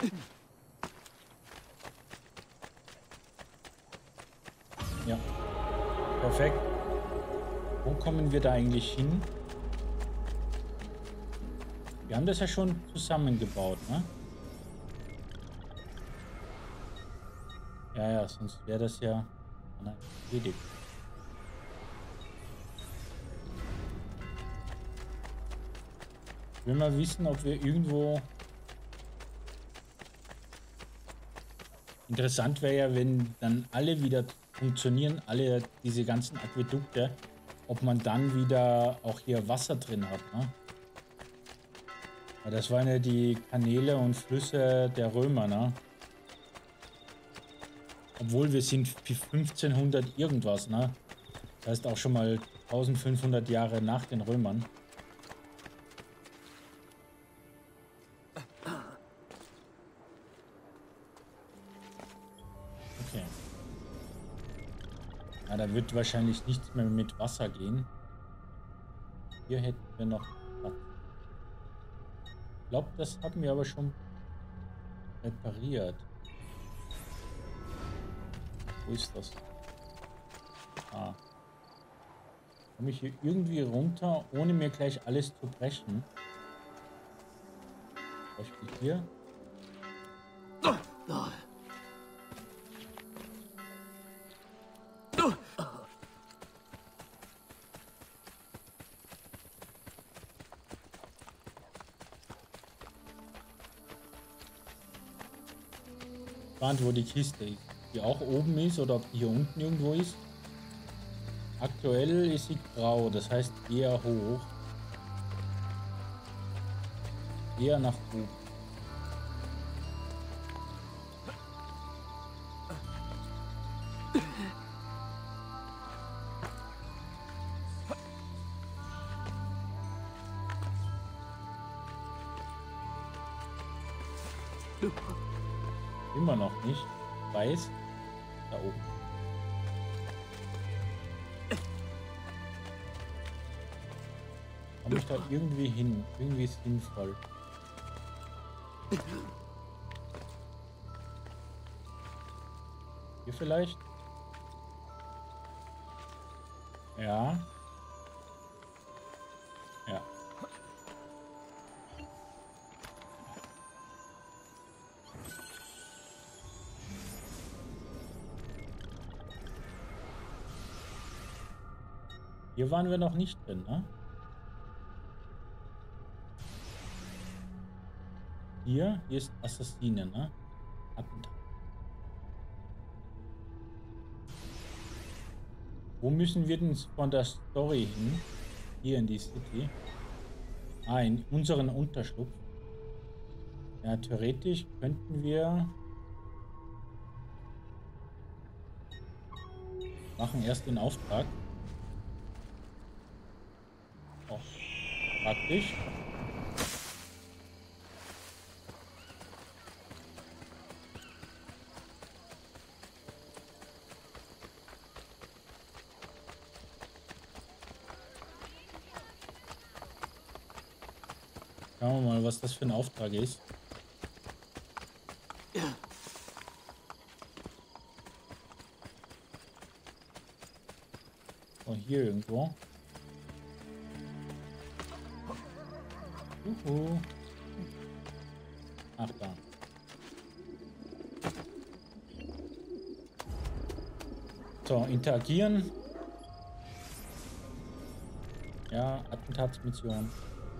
Ja, perfekt. Wo kommen wir da eigentlich hin? Wir haben das ja schon zusammengebaut, ne? Ja, ja, sonst wäre das ja erledigt. Ich will mal wissen, ob wir irgendwo... Interessant wäre ja, wenn dann alle wieder funktionieren, alle diese ganzen Aquädukte, ob man dann wieder auch hier Wasser drin hat, ne? Weil das waren ja die Kanäle und Flüsse der Römer, ne? Obwohl wir sind fünfzehnhundert irgendwas, ne? Das heißt auch schon mal eintausendfünfhundert Jahre nach den Römern. Okay. Ja, da wird wahrscheinlich nichts mehr mit Wasser gehen. Hier hätten wir noch Platz. Ich glaube, das haben wir aber schon repariert. Wo ist das? Ah. Komme ich hier irgendwie runter, ohne mir gleich alles zu brechen? Zum Beispiel hier. Spannend, wo die Kiste ist. Die auch oben ist oder ob die hier unten irgendwo ist. Aktuell ist sie grau, das heißt eher hoch. Eher nach oben. Immer noch nicht. Weiß. Da oben. Komme ich da irgendwie hin? Irgendwie ist sinnvoll. Hier vielleicht? Ja. Ja. Hier waren wir noch nicht drin, ne? Hier, hier ist Assassine, ne? Attentat. Wo müssen wir denn von der Story hin? Hier in die City. Ah, in unseren Unterschlupf. Ja, theoretisch könnten wir machen erst den Auftrag. Oh, praktisch. Schauen wir mal, was das für ein Auftrag ist. Oh, hier irgendwo. Uhu. Ach, da. So, interagieren. Ja, Attentatsmission.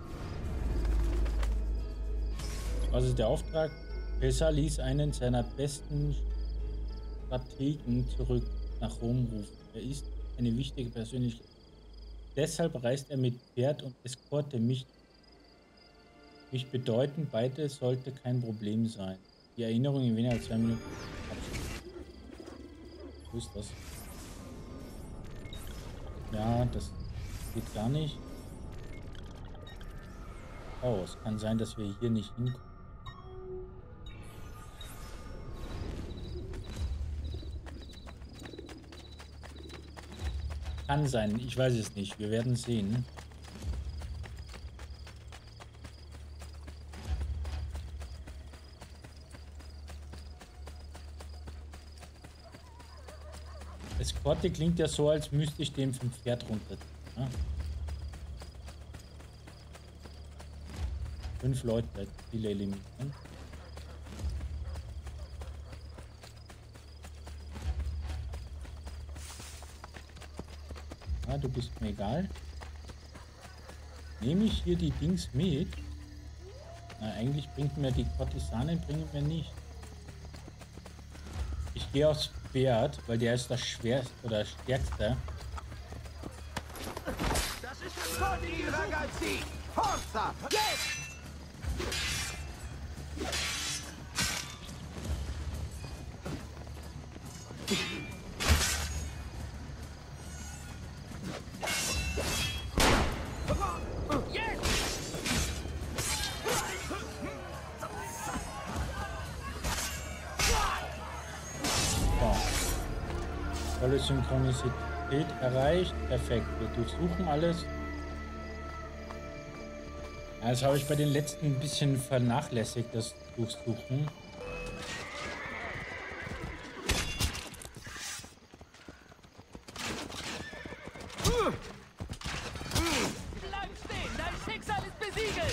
Was ist der Auftrag? Caesar ließ einen seiner besten Strategen zurück nach Rom rufen. Er ist eine wichtige Persönlichkeit. Deshalb reist er mit Pferd und Eskorte mich. Mich bedeuten, beide sollte kein Problem sein. Die Erinnerung in weniger als zwei Minuten. Wo ist das? Ja, das geht gar nicht. Oh, es kann sein, dass wir hier nicht hinkommen. Kann sein, ich weiß es nicht. Wir werden sehen. Eskorte klingt ja so, als müsste ich den vom Pferd runter. Ja? Fünf Leute, viele eliminieren. Ah, du bist mir egal. Nehme ich hier die Dings mit? Na, eigentlich bringt mir die Kurtisanen bringen mir nicht. Ich gehe aufs Pferd, weil der ist das schwerste oder stärkste. Das ist das Forti, ragazzi! Forza! Jetzt! Volle Synchronisität erreicht. Perfekt. Wir durchsuchen alles. Das habe ich bei den letzten ein bisschen vernachlässigt, das Durchsuchen. Bleib stehen, dein Schicksal ist besiegelt!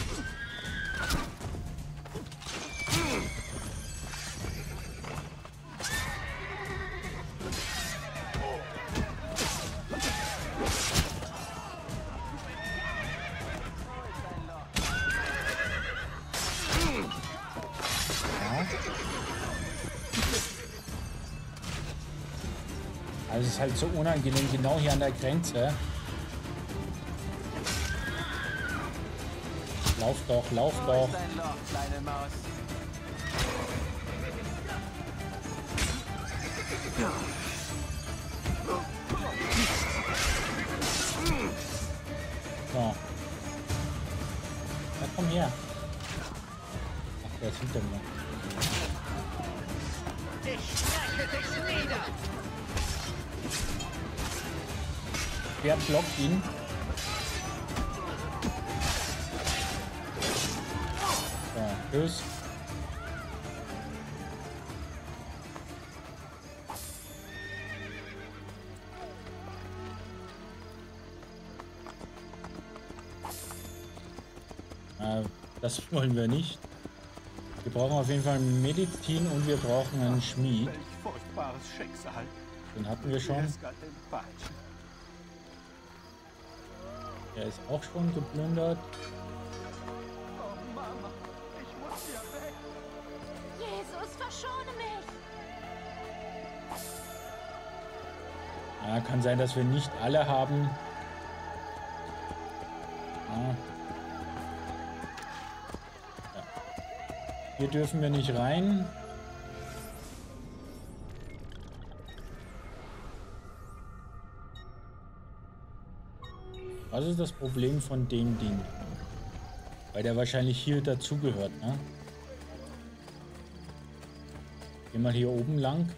Also es ist halt so unangenehm, genau hier an der Grenze. Lauf doch, lauf doch. So. Ja, komm her. Ach, der ist hinter mir. Ich strecke dich nieder! Wer blockt ihn? So, tschüss. Äh, das wollen wir nicht. Wir brauchen auf jeden Fall Medizin und wir brauchen einen Schmied. Welch furchtbares Schicksal. Den hatten wir schon. Es galt dem Falschen. Der ist auch schon geplündert. Oh Mama, ich muss hier weg. Jesus, verschone mich! Ja, kann sein, dass wir nicht alle haben. Ja. Hier dürfen wir nicht rein. Was ist das Problem von dem Ding? Weil der wahrscheinlich hier dazugehört, ne? Geh mal hier oben lang.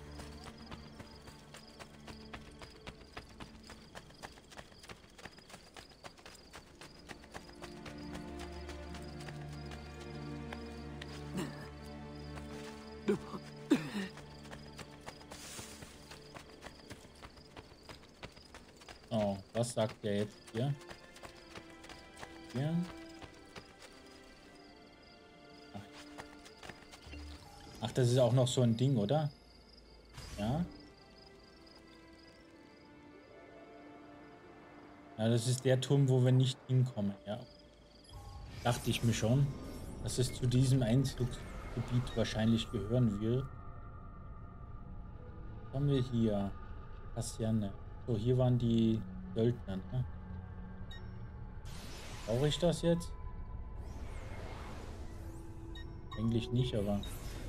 Oh, was sagt der jetzt hier? Hier. Ach. Ach, das ist auch noch so ein Ding, oder? Ja. Ja, das ist der Turm, wo wir nicht hinkommen, ja. Dachte ich mir schon, dass es zu diesem Einzugsgebiet wahrscheinlich gehören wird. Was haben wir hier? Kaserne. So, hier waren die Söldner, ne? Brauche ich das jetzt? Eigentlich nicht, aber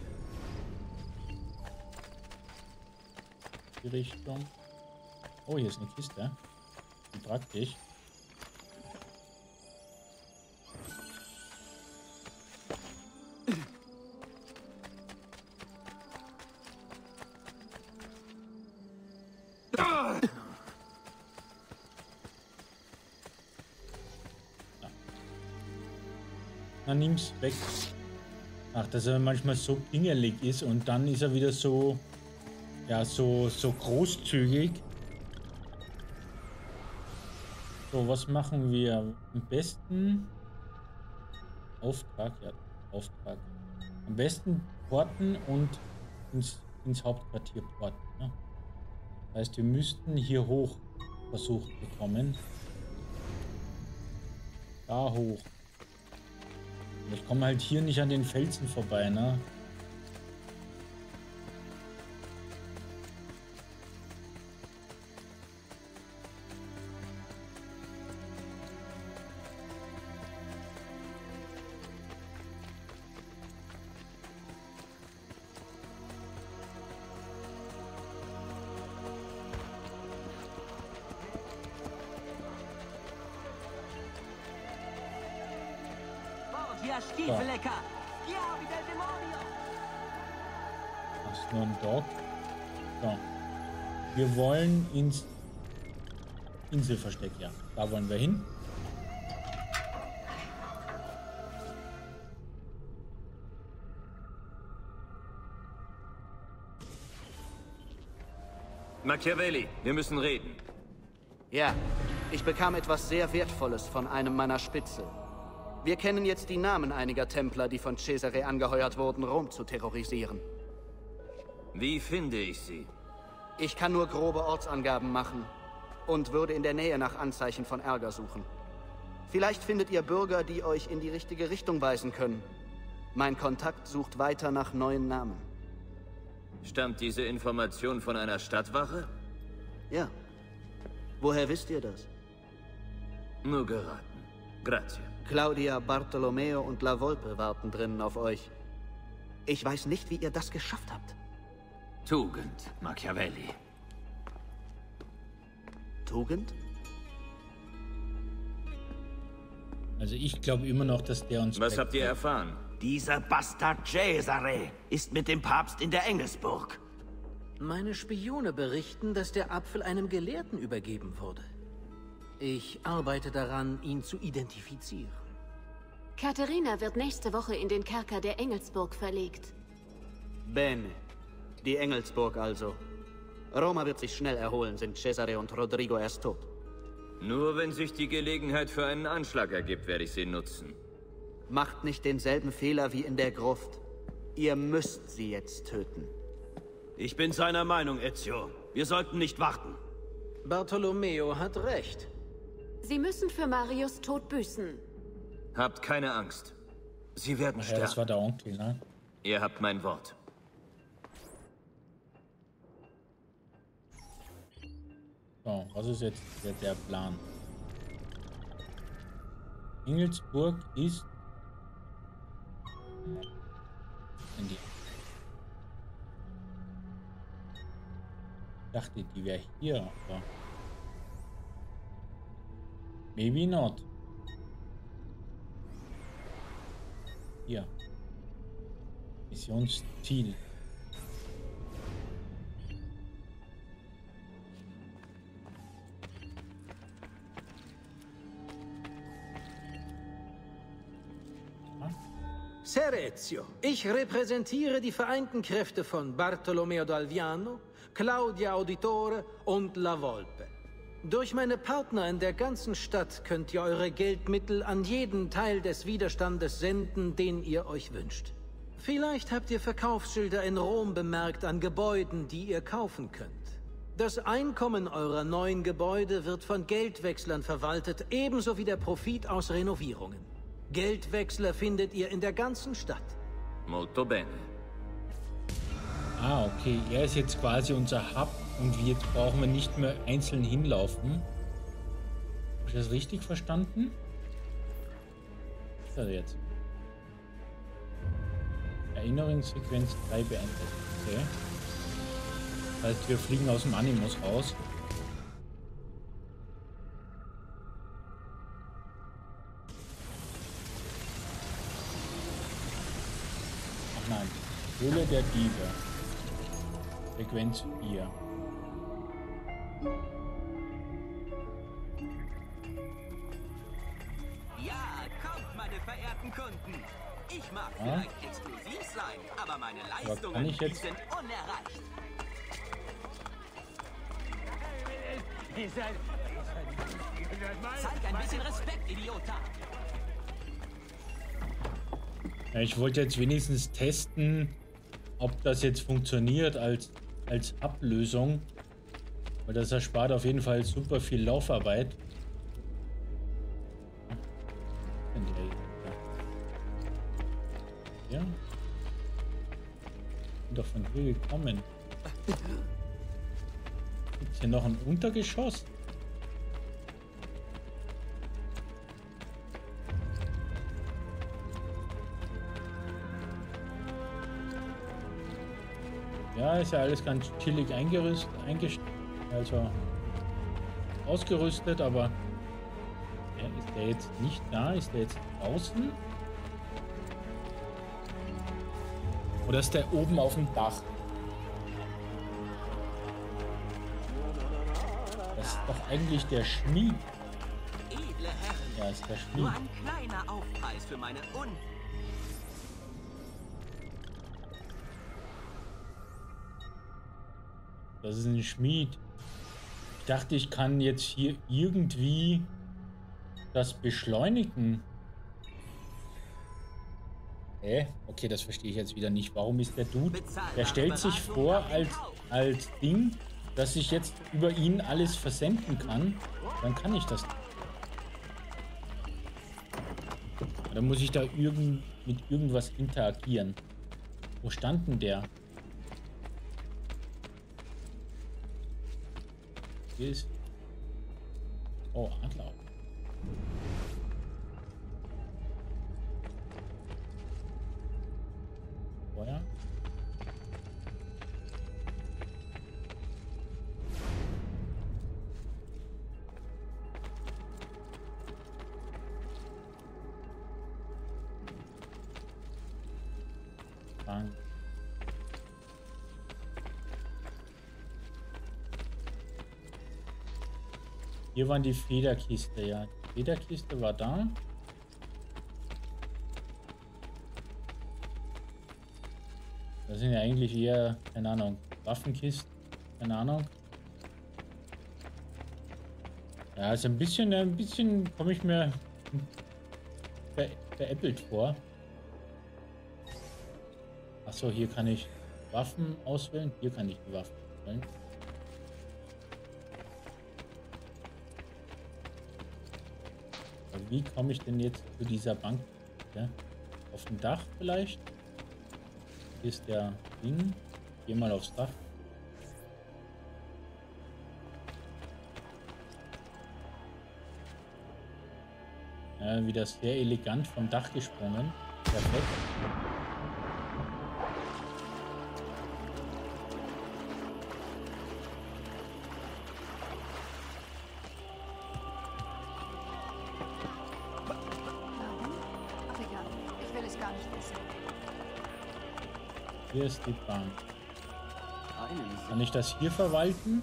die Richtung. Oh, hier ist eine Kiste. Wie praktisch. Na, nimm's weg. Ach, dass er manchmal so pingelig ist und dann ist er wieder so, ja, so, so großzügig. So, was machen wir? Am besten Auftrag, ja, Auftrag. Am besten porten und ins, ins Hauptquartier porten. Ne? Das heißt, wir müssten hier hoch versucht bekommen. Da hoch. Ich komme halt hier nicht an den Felsen vorbei, ne? So. Das ist nur ein Dog. So. Wir wollen ins Inselversteck, ja. Da wollen wir hin. Machiavelli, wir müssen reden. Ja, ich bekam etwas sehr Wertvolles von einem meiner Spitzel. Wir kennen jetzt die Namen einiger Templer, die von Cesare angeheuert wurden, Rom zu terrorisieren. Wie finde ich sie? Ich kann nur grobe Ortsangaben machen und würde in der Nähe nach Anzeichen von Ärger suchen. Vielleicht findet ihr Bürger, die euch in die richtige Richtung weisen können. Mein Kontakt sucht weiter nach neuen Namen. Stammt diese Information von einer Stadtwache? Ja. Woher wisst ihr das? Nur geraten. Grazie. Claudia, Bartolomeo und La Volpe warten drinnen auf euch. Ich weiß nicht, wie ihr das geschafft habt. Tugend, Machiavelli. Tugend? Also ich glaube immer noch, dass der uns... Was habt ihr erfahren? Dieser Bastard Cesare ist mit dem Papst in der Engelsburg. Meine Spione berichten, dass der Apfel einem Gelehrten übergeben wurde. Ich arbeite daran, ihn zu identifizieren. Katharina wird nächste Woche in den Kerker der Engelsburg verlegt. Bene. Die Engelsburg also. Roma wird sich schnell erholen, sind Cesare und Rodrigo erst tot. Nur wenn sich die Gelegenheit für einen Anschlag ergibt, werde ich sie nutzen. Macht nicht denselben Fehler wie in der Gruft. Ihr müsst sie jetzt töten. Ich bin seiner Meinung, Ezio. Wir sollten nicht warten. Bartolomeo hat recht. Sie müssen für Marius Tod büßen. Habt keine Angst. Sie werden Ach ja, sterben. das war der Onkel, ne? Ihr habt mein Wort. So, was ist jetzt der, der Plan? Engelsburg ist Ich dachte, die wäre hier, aber maybe not. Hier. Missionsziel. Serezio, ich repräsentiere die vereinten Kräfte von Bartolomeo d'Alviano, Claudia Auditore und La Volpe. Durch meine Partner in der ganzen Stadt könnt ihr eure Geldmittel an jeden Teil des Widerstandes senden, den ihr euch wünscht. Vielleicht habt ihr Verkaufsschilder in Rom bemerkt an Gebäuden, die ihr kaufen könnt. Das Einkommen eurer neuen Gebäude wird von Geldwechslern verwaltet, ebenso wie der Profit aus Renovierungen. Geldwechsler findet ihr in der ganzen Stadt. Molto bene. Ah, okay. Er ist jetzt quasi unser Hub und jetzt brauchen wir nicht mehr einzeln hinlaufen. Habe ich das richtig verstanden? Was ist das jetzt? Erinnerungssequenz drei beendet. Okay. Das heißt, wir fliegen aus dem Animus raus. Ach nein. Höhle der Diebe. Sequenz vier. Ja, kommt, meine verehrten Kunden. Ich mag Ja. vielleicht exklusiv sein, aber meine Leistungen kann ich jetzt- die sind unerreicht. Zeig ein bisschen Respekt, Idiota. Ja, ich wollte jetzt wenigstens testen, ob das jetzt funktioniert als, als Ablösung. Weil das erspart auf jeden Fall super viel Laufarbeit. Ja. Bin doch von hier gekommen. Gibt es hier noch ein Untergeschoss? Ja, ist ja alles ganz chillig eingerüstet, eingestellt, also ausgerüstet, aber ja, ist der jetzt nicht da? Ist der jetzt draußen? Oder ist der oben auf dem Dach? Das ist doch eigentlich der Schmied. Edle Herren, Ja, ist der Schmied. nur ein kleiner Aufpreis für meine Un... Das ist ein Schmied. Ich dachte, ich kann jetzt hier irgendwie das beschleunigen. Hä? Okay, das verstehe ich jetzt wieder nicht. Warum ist der Dude? Der stellt sich vor als, als Ding, dass ich jetzt über ihn alles versenden kann. Dann kann ich das. Dann muss ich da irgend, mit irgendwas interagieren. Wo stand denn der? Hier ist... Oh, Adler. Feuer. Fang. Hier waren die Federkiste, ja. Die Federkiste war da. Das sind ja eigentlich eher, keine Ahnung, Waffenkisten, keine Ahnung. Ja, also ein bisschen, ein bisschen komme ich mir ver veräppelt vor. Achso, hier kann ich Waffen auswählen. Hier kann ich die Waffen auswählen. Wie komme ich denn jetzt zu dieser Bank? Ja? Auf dem Dach vielleicht? Hier ist der Ding. Geh mal aufs Dach. Ja, wieder sehr elegant vom Dach gesprungen. Perfekt. Hier ist die Bank. Kann ich das hier verwalten?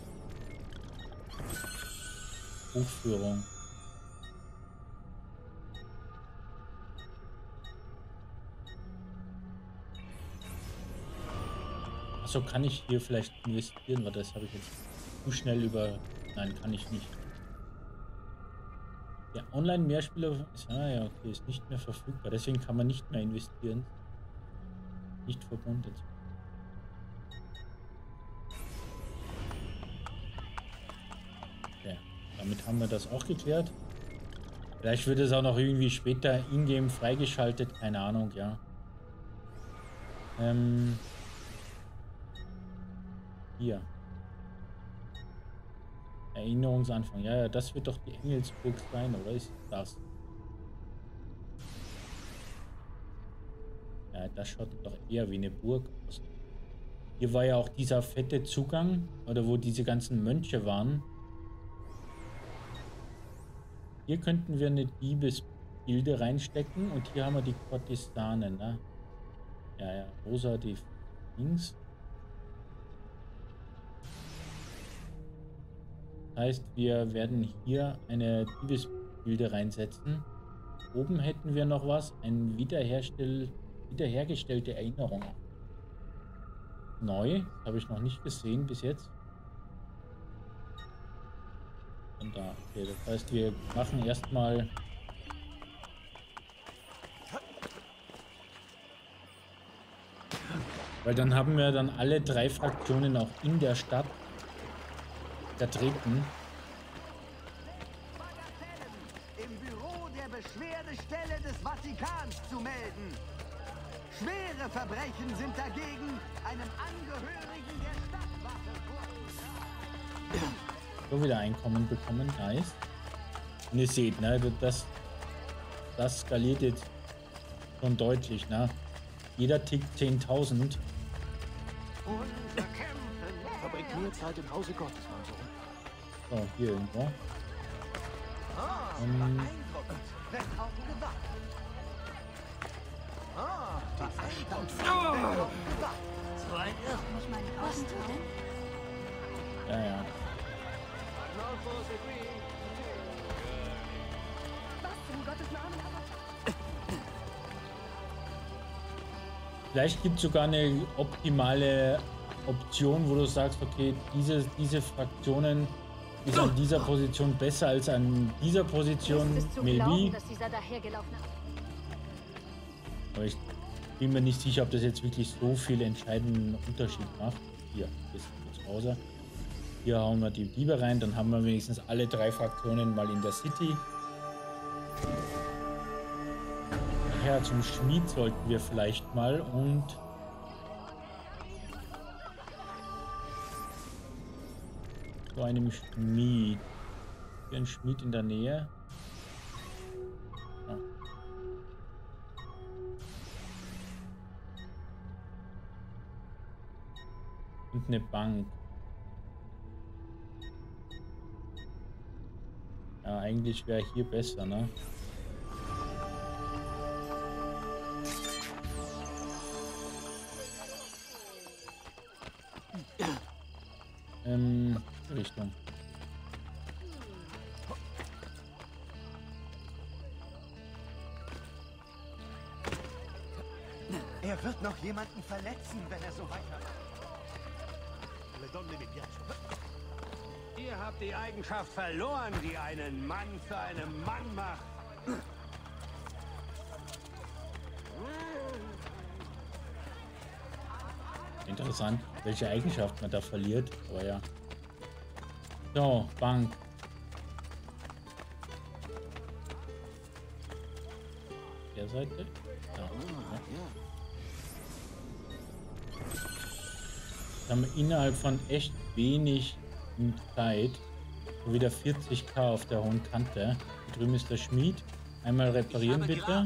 Buchführung. Achso, kann ich hier vielleicht investieren? Weil das habe ich jetzt zu schnell über... Nein, kann ich nicht. Der Online-Mehrspieler ist, ah ja, okay, ist nicht mehr verfügbar. Deswegen kann man nicht mehr investieren. Nicht verbunden. Okay, damit haben wir das auch geklärt. Vielleicht wird es auch noch irgendwie später in-game freigeschaltet. Keine Ahnung, ja. Ähm... Hier. Erinnerungsanfang. Ja, ja, das wird doch die Engelsburg sein, oder ist das? Ja, das schaut doch eher wie eine Burg aus. Hier war ja auch dieser fette Zugang, oder wo diese ganzen Mönche waren. Hier könnten wir eine Diebesbilde reinstecken und hier haben wir die Kurtisanen, ne? Ja, ja, rosa die links. Das heißt, wir werden hier eine Diebesbilde reinsetzen. Oben hätten wir noch was, ein wiederherstell, wiederhergestellte Erinnerung. Neu, habe ich noch nicht gesehen bis jetzt. Und da, okay, das heißt, wir machen erstmal weil dann haben wir dann alle drei Fraktionen auch in der Stadt vertreten. Im Büro der Beschwerdestelle des Vatikans zu melden. Schwere Verbrechen sind dagegen einem Angehörigen der Stadtwache vorgetragen. So, wieder Einkommen bekommen, nice. Und ihr seht, ne, das, das skaliert jetzt schon deutlich, ne. Jeder tickt zehntausend. Fabrik Mehlzeit im Hause Gottes, mein Sohn. So, hier irgendwo. Oh, Um, beeindruckend. Wird auch gewacht. Oh, beeindruckend. Oh. So ein Irr. Muss meine Post holen? ja, ja. Was in Gottes Namen? Vielleicht gibt es sogar eine optimale Option, wo du sagst, okay, diese, diese Fraktionen ist an dieser Position besser als an dieser Position, Ist es zu maybe. glauben, dass dieser dahergelaufene... Aber ich bin mir nicht sicher, ob das jetzt wirklich so viel entscheidenden Unterschied macht. Hier, ist zu Hause. Hier hauen wir die Diebe rein, dann haben wir wenigstens alle drei Fraktionen mal in der City. Ja, zum Schmied sollten wir vielleicht mal und zu einem Schmied. Hier ein Schmied in der Nähe. Ja. Und eine Bank. Ja, eigentlich wäre hier besser, ne? Ähm, Richtung. Er wird noch jemanden verletzen, wenn er so weitermacht. Ihr habt die Eigenschaft verloren, die einen Mann zu einem Mann macht. Interessant, welche Eigenschaft man da verliert. Aber ja. So, Bank. Der Seite? Ja. Jetzt haben wir innerhalb von echt wenig Zeit wieder vierzig K auf der hohen Kante. Hier drüben ist der Schmied. Einmal reparieren bitte.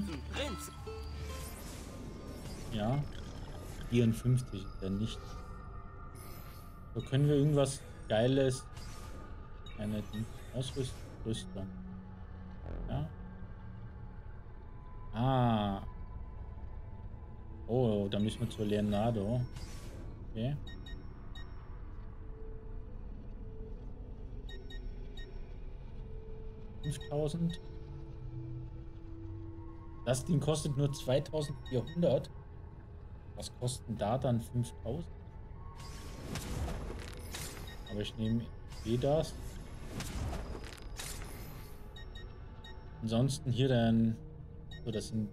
Ja. vierundfünfzig ist ja nicht. So, können wir irgendwas Geiles. Eine Ausrüstung. Ja. Ah. Oh, da müssen wir zu Leonardo. Okay. fünftausend. Das Ding kostet nur zweitausendvierhundert. Was kosten da dann fünftausend? Aber ich nehme eh das. Ansonsten hier dann. So, das sind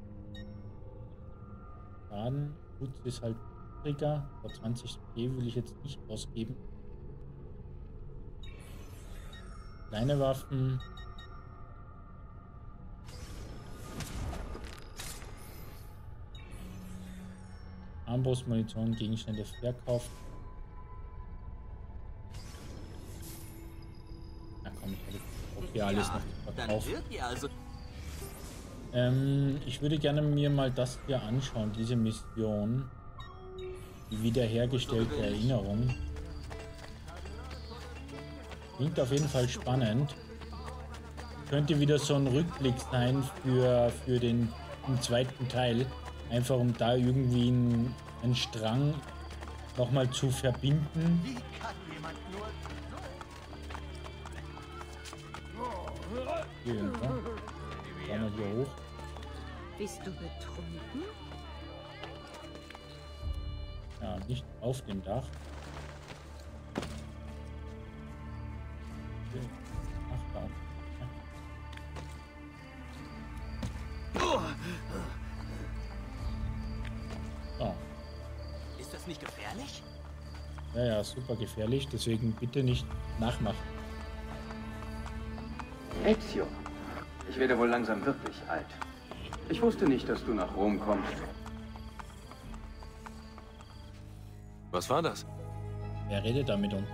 Schaden. Gut, ist halt niedriger. Aber zwanzig P will ich jetzt nicht ausgeben. Kleine Waffen. Armbrustmunition, Gegenstände verkauft. Na komm, ich hätte okay, alles noch verkauft. Also ähm, ich würde gerne mir mal das hier anschauen, diese Mission. Die wiederhergestellte Erinnerung. Klingt auf jeden Fall spannend. Könnte wieder so ein Rückblick sein für, für den, den zweiten Teil. Einfach um da irgendwie einen, einen Strang nochmal zu verbinden. Wie kann jemand nur... Hier, ja. Schauen wir hier hoch. Bist du betrunken? Ja, nicht auf dem Dach. Ach, da. Ja. Ist das nicht gefährlich? Ja, ja, super gefährlich, deswegen bitte nicht nachmachen. Ezio, ich werde wohl langsam wirklich alt. Ich wusste nicht, dass du nach Rom kommst. Was war das? Wer redet da mit uns?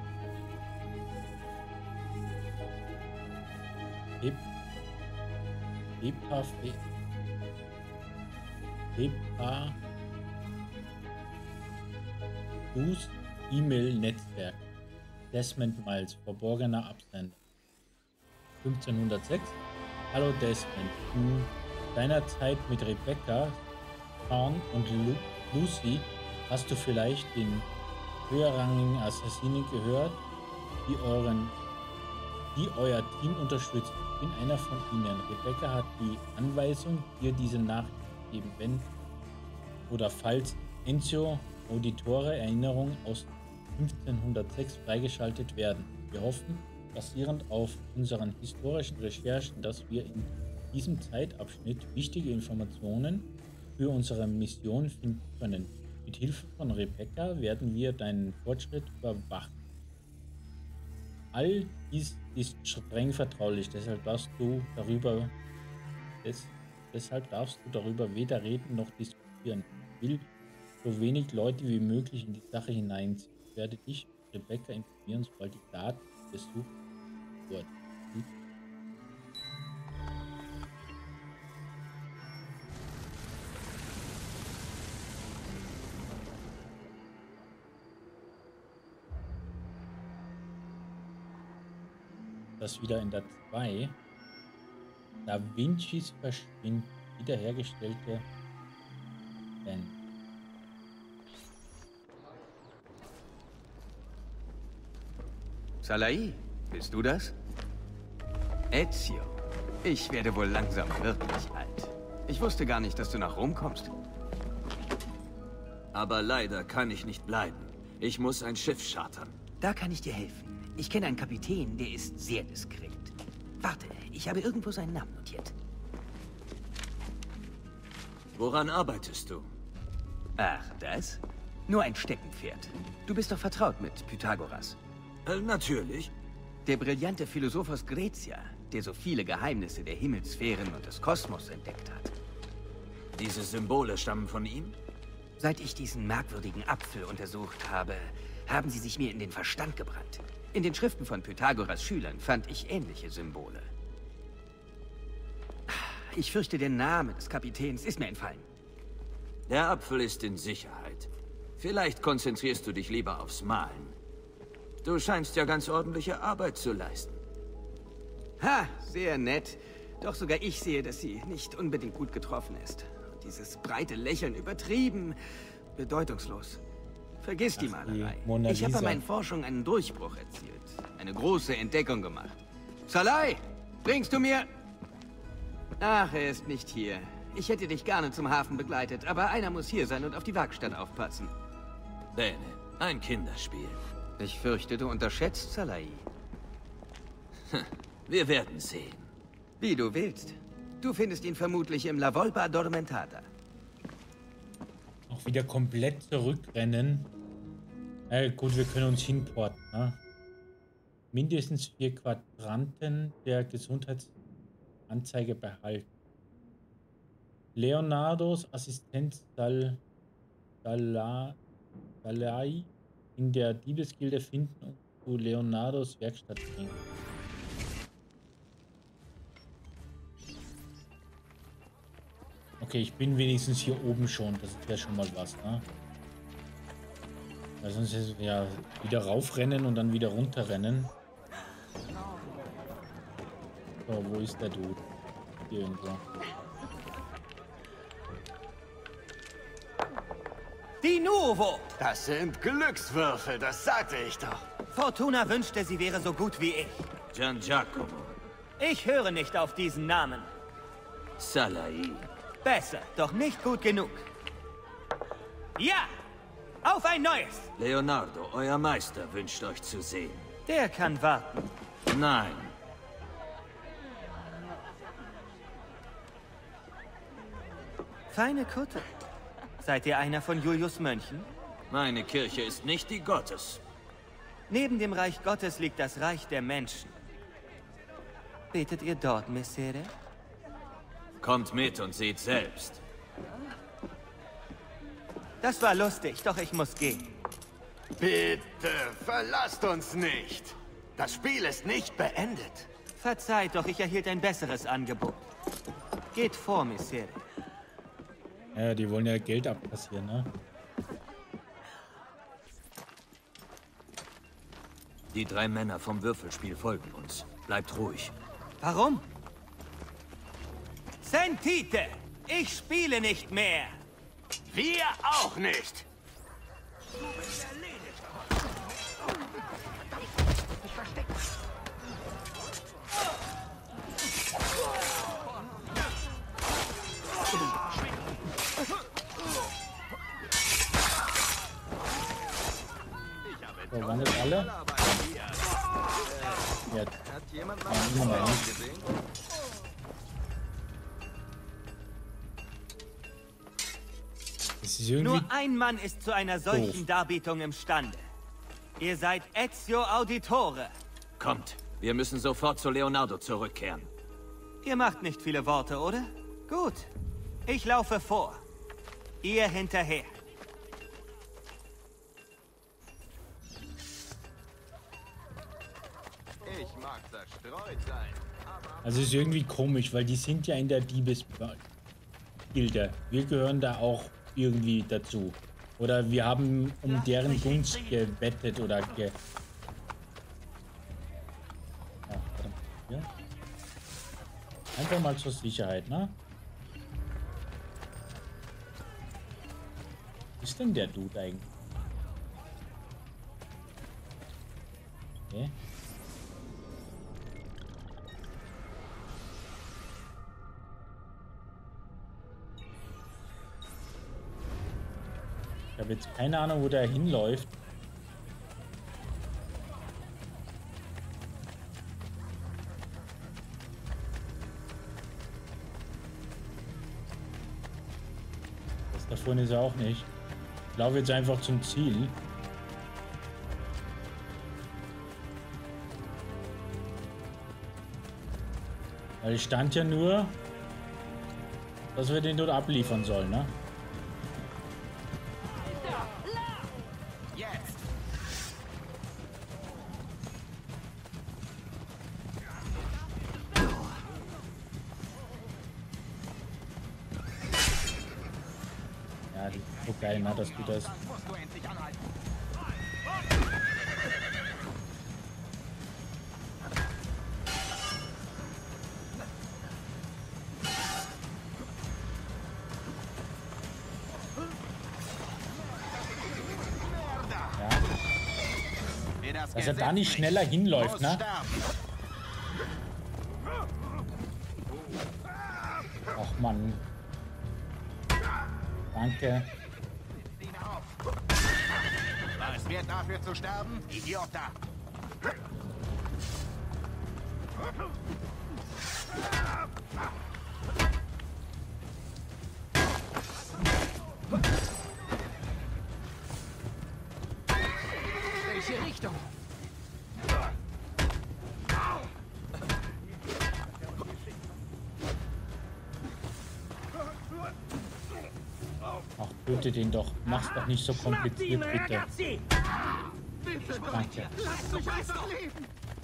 Hip. Hepa. Hepa. Boost E-Mail-Netzwerk. Desmond Miles, verborgener Absender. fünfzehnhundertsechs. Hallo Desmond. In deiner Zeit mit Rebecca, Sean und Lu Lucy hast du vielleicht den höherrangigen Assassinen gehört, die euren, die euer Team unterstützt. Ich bin einer von ihnen. Rebecca hat die Anweisung, dir diese Nachricht zu geben, wenn oder falls Ezio Auditore Erinnerungen aus fünfzehnhundertsechs freigeschaltet werden. Wir hoffen, basierend auf unseren historischen Recherchen, dass wir in diesem Zeitabschnitt wichtige Informationen für unsere Mission finden können. Mit Hilfe von Rebecca werden wir deinen Fortschritt überwachen. All dies ist streng vertraulich, deshalb darfst du darüber des, deshalb darfst du darüber weder reden noch diskutieren. Ich will so wenig Leute wie möglich in die Sache hineinziehen. Ich werde dich, Rebecca, informieren, sobald die Daten besucht wird. Das wieder in der zwei. Da Vinci's Verschwinden, wiederhergestellte Ben. Salai, bist du das? Ezio, ich werde wohl langsam wirklich alt. Ich wusste gar nicht, dass du nach Rom kommst. Aber leider kann ich nicht bleiben. Ich muss ein Schiff chartern. Da kann ich dir helfen. Ich kenne einen Kapitän, der ist sehr diskret. Warte, ich habe irgendwo seinen Namen notiert. Woran arbeitest du? Ach, das? Nur ein Steckenpferd. Du bist doch vertraut mit Pythagoras. Äh, natürlich. Der brillante Philosoph aus Grecia, der so viele Geheimnisse der Himmelssphären und des Kosmos entdeckt hat. Diese Symbole stammen von ihm? Seit ich diesen merkwürdigen Apfel untersucht habe, haben sie sich mir in den Verstand gebrannt. In den Schriften von Pythagoras Schülern fand ich ähnliche Symbole. Ich fürchte, der Name des Kapitäns ist mir entfallen. Der Apfel ist in Sicherheit. Vielleicht konzentrierst du dich lieber aufs Malen. Du scheinst ja ganz ordentliche Arbeit zu leisten. Ha, sehr nett. Doch sogar ich sehe, dass sie nicht unbedingt gut getroffen ist. Und Dieses breite Lächeln übertrieben, bedeutungslos. Vergiss die Malerei. Mona Ich habe bei Lisa. meinen Forschungen einen Durchbruch erzielt. Eine große Entdeckung gemacht. Salai, bringst du mir... Ach, er ist nicht hier. Ich hätte dich gerne zum Hafen begleitet, aber einer muss hier sein und auf die Werkstatt aufpassen. Bene, ein Kinderspiel. Ich fürchte, du unterschätzt Salai. Wir werden sehen. Wie du willst. Du findest ihn vermutlich im La Volpe Addormentata. Auch wieder komplett zurückrennen. Äh, gut, wir können uns hinporten. Ne? Mindestens vier Quadranten der Gesundheitsanzeige behalten. Leonardos Assistent Sal Sala Salai in der Diebesgilde finden und zu Leonardos Werkstatt bringen. Okay, ich bin wenigstens hier oben schon. Das ist ja schon mal was, ne? Weil sonst ist es ja wieder raufrennen und dann wieder runterrennen. So, wo ist der Dude? Hier irgendwo. Die Nuovo! Das sind Glückswürfel, das sagte ich doch. Fortuna wünschte, sie wäre so gut wie ich. Gian Giacomo. Ich höre nicht auf diesen Namen. Salai. Besser, doch nicht gut genug. Ja! Auf ein neues! Leonardo, euer Meister, wünscht euch zu sehen. Der kann warten. Nein. Feine Kutte. Seid ihr einer von Julius Mönchen? Meine Kirche ist nicht die Gottes. Neben dem Reich Gottes liegt das Reich der Menschen. Betet ihr dort, Messere? Kommt mit und seht selbst. Das war lustig, doch ich muss gehen. Bitte, verlasst uns nicht. Das Spiel ist nicht beendet. Verzeiht, doch ich erhielt ein besseres Angebot. Geht vor, Messere. Ja, die wollen ja Geld abkassieren, ne? Die drei Männer vom Würfelspiel folgen uns. Bleibt ruhig. Warum? Sentite! Ich spiele nicht mehr! Wir auch nicht! Du bist erledigt! Ich verstecke mich! So, waren das alle? Jetzt. Hat jemand Ah, immer noch nicht. gesehen? Das ist irgendwie Nur ein Mann ist zu einer solchen doof. Darbietung imstande. Ihr seid Ezio Auditore. Kommt, wir müssen sofort zu Leonardo zurückkehren. Ihr macht nicht viele Worte, oder? Gut. Ich laufe vor. Ihr hinterher. Ich mag zerstreut sein. Also ist irgendwie komisch, weil die sind ja in der Diebesgilde. Wir gehören da auch irgendwie dazu. Oder wir haben um deren Gunst gewettet oder ge... Ja, warte mal. Hier. Einfach mal zur Sicherheit, ne? Wo ist denn der Dude eigentlich? Okay. Ich habe jetzt keine Ahnung, wo der hinläuft. Das da vorne ist er auch nicht. Ich laufe jetzt einfach zum Ziel. Weil es stand ja nur, dass wir den dort abliefern sollen, ne? Ja, die ist so geil, ne, dass du das... Dass er da nicht schneller hinläuft, ne? Ach Mann. Danke. War es wert, dafür zu sterben? Idiota! Welche Richtung? Ach, töte den doch. Mach's doch nicht so kompliziert, bitte. Danke. Lasst mich einfach leben!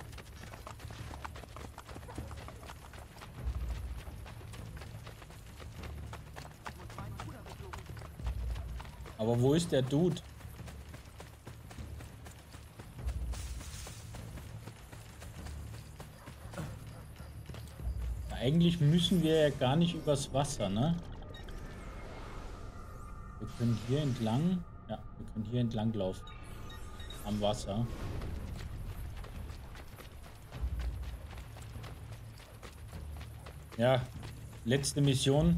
Aber wo ist der Dude? Eigentlich müssen wir ja gar nicht übers Wasser, ne? Wir können hier entlang... Ja, wir können hier entlang laufen. Am Wasser. Ja, letzte Mission.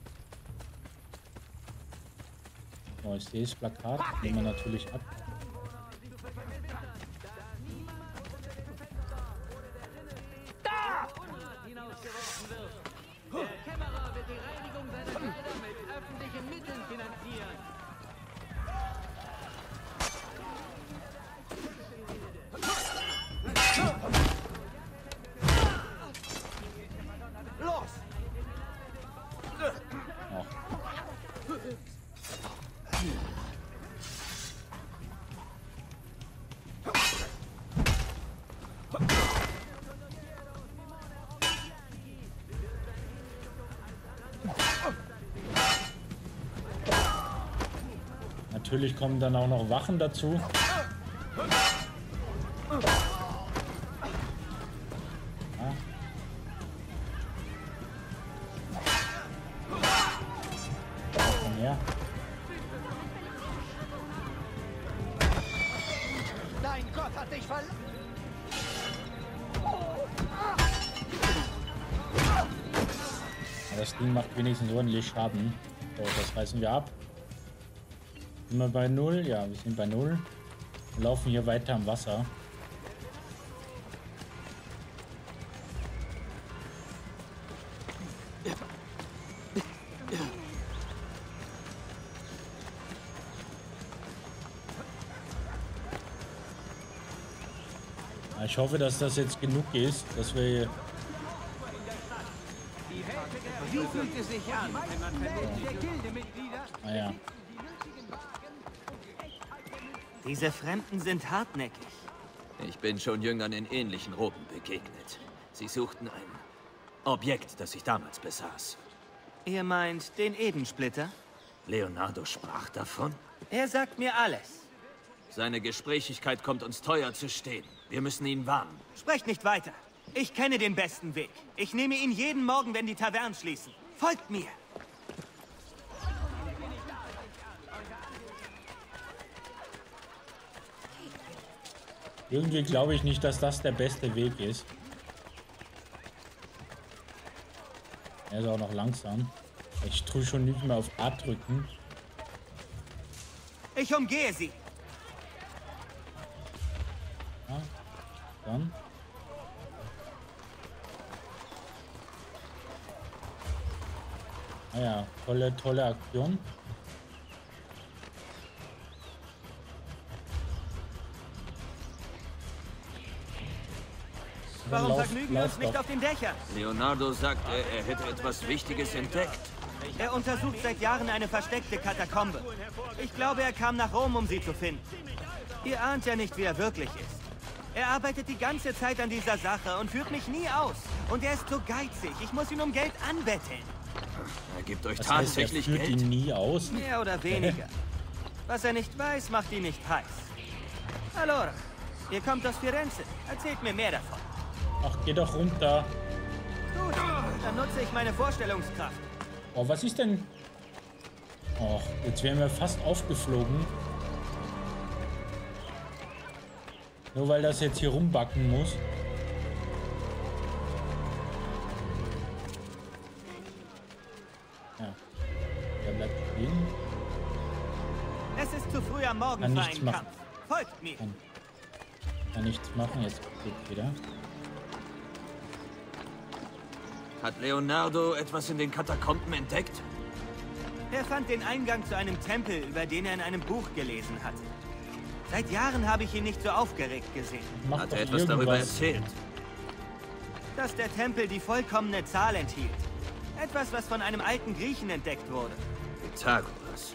Oh, ich sehe das Plakat. Nehmen wir natürlich ab. Da! Hinausgeworfen wird. Der Kämmerer wird die Reinigung seiner Kleider mit öffentlichen Mitteln finanzieren. Los! Oh. Natürlich kommen dann auch noch Wachen dazu. Ja. Komm her. Dein Gott hat dich verlassen! Das Ding macht wenigstens ordentlich Schaden. So, das reißen wir ab. Sind wir bei null? Ja, wir sind bei null. Wir laufen hier weiter am Wasser. Ich hoffe, dass das jetzt genug ist, dass wir... Wie fühlt es sich an, wenn man vermutlich der Gildemitglieder... Ah ja. Diese Fremden sind hartnäckig. Ich bin schon Jüngern in ähnlichen Roben begegnet. Sie suchten ein Objekt, das ich damals besaß. Ihr meint den Edensplitter? Leonardo sprach davon. Er sagt mir alles. Seine Gesprächigkeit kommt uns teuer zu stehen. Wir müssen ihn warnen. Sprecht nicht weiter. Ich kenne den besten Weg. Ich nehme ihn jeden Morgen, wenn die Tavernen schließen. Folgt mir. Irgendwie glaube ich nicht, dass das der beste Weg ist. Er ist auch noch langsam. Ich tue schon nicht mehr auf A drücken. Ich umgehe sie. Ja, dann. Ah ja, tolle, tolle Aktion. Warum Lauf, vergnügen wir uns lauf nicht doch. auf den Dächern? Leonardo sagt, er, er hätte etwas Wichtiges entdeckt. Er untersucht seit Jahren eine versteckte Katakombe. Ich glaube, er kam nach Rom, um sie zu finden. Ihr ahnt ja nicht, wie er wirklich ist. Er arbeitet die ganze Zeit an dieser Sache und führt mich nie aus. Und er ist so geizig. Ich muss ihn um Geld anbetteln. Er gibt euch Das heißt, er tatsächlich führt Geld? ihn nie aus. Mehr oder weniger. Was er nicht weiß, macht ihn nicht heiß. Allora, ihr kommt aus Firenze. Erzählt mir mehr davon. Ach, geh doch runter. Gut, dann nutze ich meine Vorstellungskraft. Oh, was ist denn? Och, jetzt wären wir fast aufgeflogen. Nur weil das jetzt hier rumbacken muss. Ja. Der bleibt stehen. Es ist zu früh am Morgen Kann für nichts einen machen. Kampf. Folgt mir. Kann, kann nichts machen. Jetzt geht's wieder. Hat Leonardo etwas in den Katakomben entdeckt? Er fand den Eingang zu einem Tempel, über den er in einem Buch gelesen hatte. Seit Jahren habe ich ihn nicht so aufgeregt gesehen. Macht Hat doch er etwas irgendwas. darüber erzählt? Dass der Tempel die vollkommene Zahl enthielt. Etwas, was von einem alten Griechen entdeckt wurde. Pythagoras.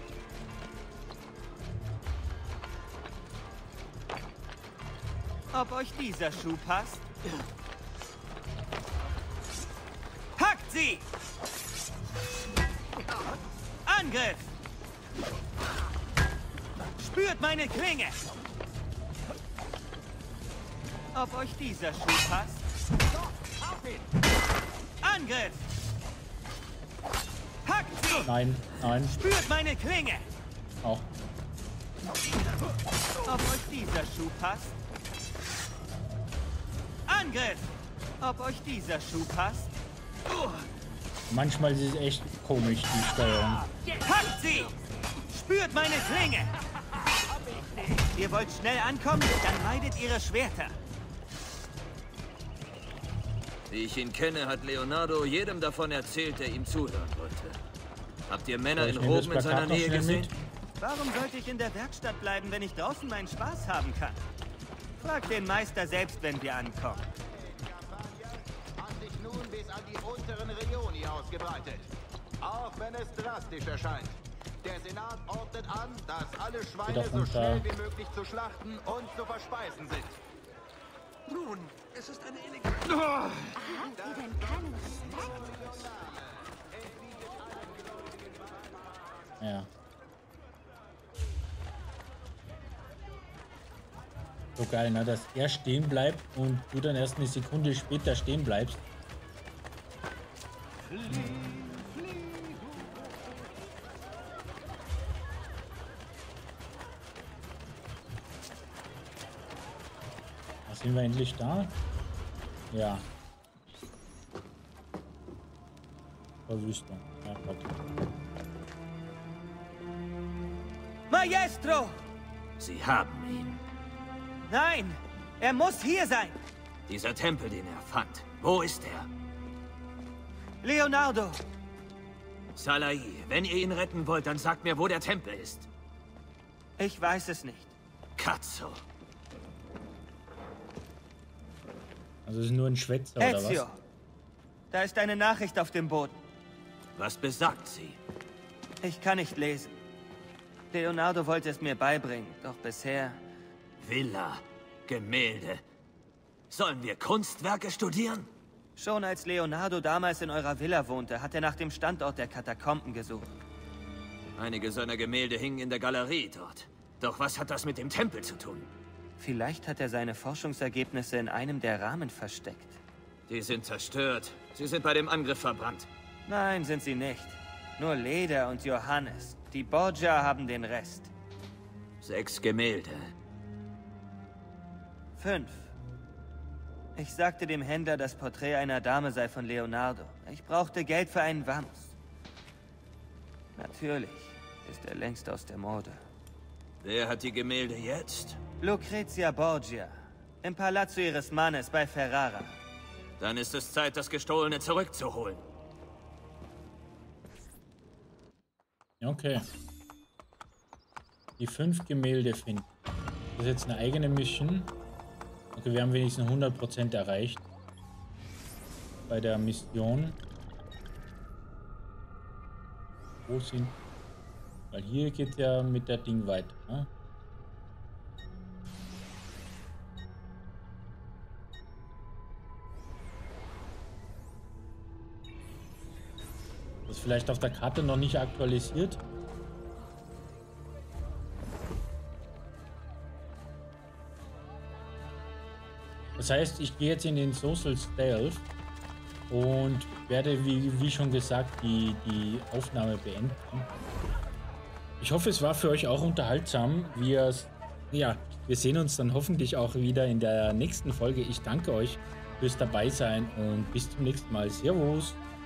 Ob euch dieser Schuh passt? Hackt sie! Angriff! Spürt meine Klinge! Ob euch dieser Schuh passt? Angriff! Hackt sie! Nein, nein. Spürt meine Klinge! Auch. Ob euch dieser Schuh passt? Angriff! Ob euch dieser Schuh passt? Manchmal ist es echt komisch, die Steuerung. Hackt sie! Spürt meine Klinge! Ihr wollt schnell ankommen? Dann meidet ihre Schwerter. Wie ich ihn kenne, hat Leonardo jedem davon erzählt, der ihm zuhören wollte. Habt ihr Männer Soll ich in nehmen das Roben in seiner Plakat noch Nähe schnell gesehen? mit? Warum sollte ich in der Werkstatt bleiben, wenn ich draußen meinen Spaß haben kann? Fragt den Meister selbst, wenn wir ankommen. Hat sich nun bis an die unteren Regioni ausgebreitet. Auch wenn es drastisch erscheint. Der Senat ordnet an, dass alle Schweine so schnell wie möglich zu schlachten und zu verspeisen sind. Nun, es ist eine elegante... Oh. Habt ihr denn keinen Respekt? Ja. So geil, ne? Dass er stehen bleibt und du dann erst eine Sekunde später stehen bleibst. Da sind wir endlich da? Ja. Verwüstung. Ja, Gott. Maestro! Sie haben ihn. Nein! Er muss hier sein! Dieser Tempel, den er fand. Wo ist er? Leonardo! Salai, wenn ihr ihn retten wollt, dann sagt mir, wo der Tempel ist. Ich weiß es nicht. Cazzo. Also es ist nur ein Schwätzer, Ezio, oder was? Da ist eine Nachricht auf dem Boden. Was besagt sie? Ich kann nicht lesen. Leonardo wollte es mir beibringen, doch bisher... Villa, Gemälde. Sollen wir Kunstwerke studieren? Schon als Leonardo damals in eurer Villa wohnte, hat er nach dem Standort der Katakomben gesucht. Einige seiner Gemälde hingen in der Galerie dort. Doch was hat das mit dem Tempel zu tun? Vielleicht hat er seine Forschungsergebnisse in einem der Rahmen versteckt. Die sind zerstört. Sie sind bei dem Angriff verbrannt. Nein, sind sie nicht. Nur Leder und Johannes. Die Borgia haben den Rest. Sechs Gemälde. Fünf. Ich sagte dem Händler, das Porträt einer Dame sei von Leonardo. Ich brauchte Geld für einen Wams. Natürlich ist er längst aus der Mode. Wer hat die Gemälde jetzt? Lucrezia Borgia. Im Palazzo ihres Mannes bei Ferrara. Dann ist es Zeit, das Gestohlene zurückzuholen. Okay. Die fünf Gemälde finden. Das ist jetzt eine eigene Mission. Okay, wir haben wenigstens hundert Prozent erreicht. Bei der Mission. Wo sind... Weil hier geht ja mit der Ding weiter, ne? Das ist vielleicht auf der Karte noch nicht aktualisiert. Das heißt, ich gehe jetzt in den Social Stealth und werde, wie, wie schon gesagt, die, die Aufnahme beenden. Ich hoffe, es war für euch auch unterhaltsam, wie ihr es ja, wir sehen uns dann hoffentlich auch wieder in der nächsten Folge. Ich danke euch fürs Dabeisein und bis zum nächsten Mal. Servus!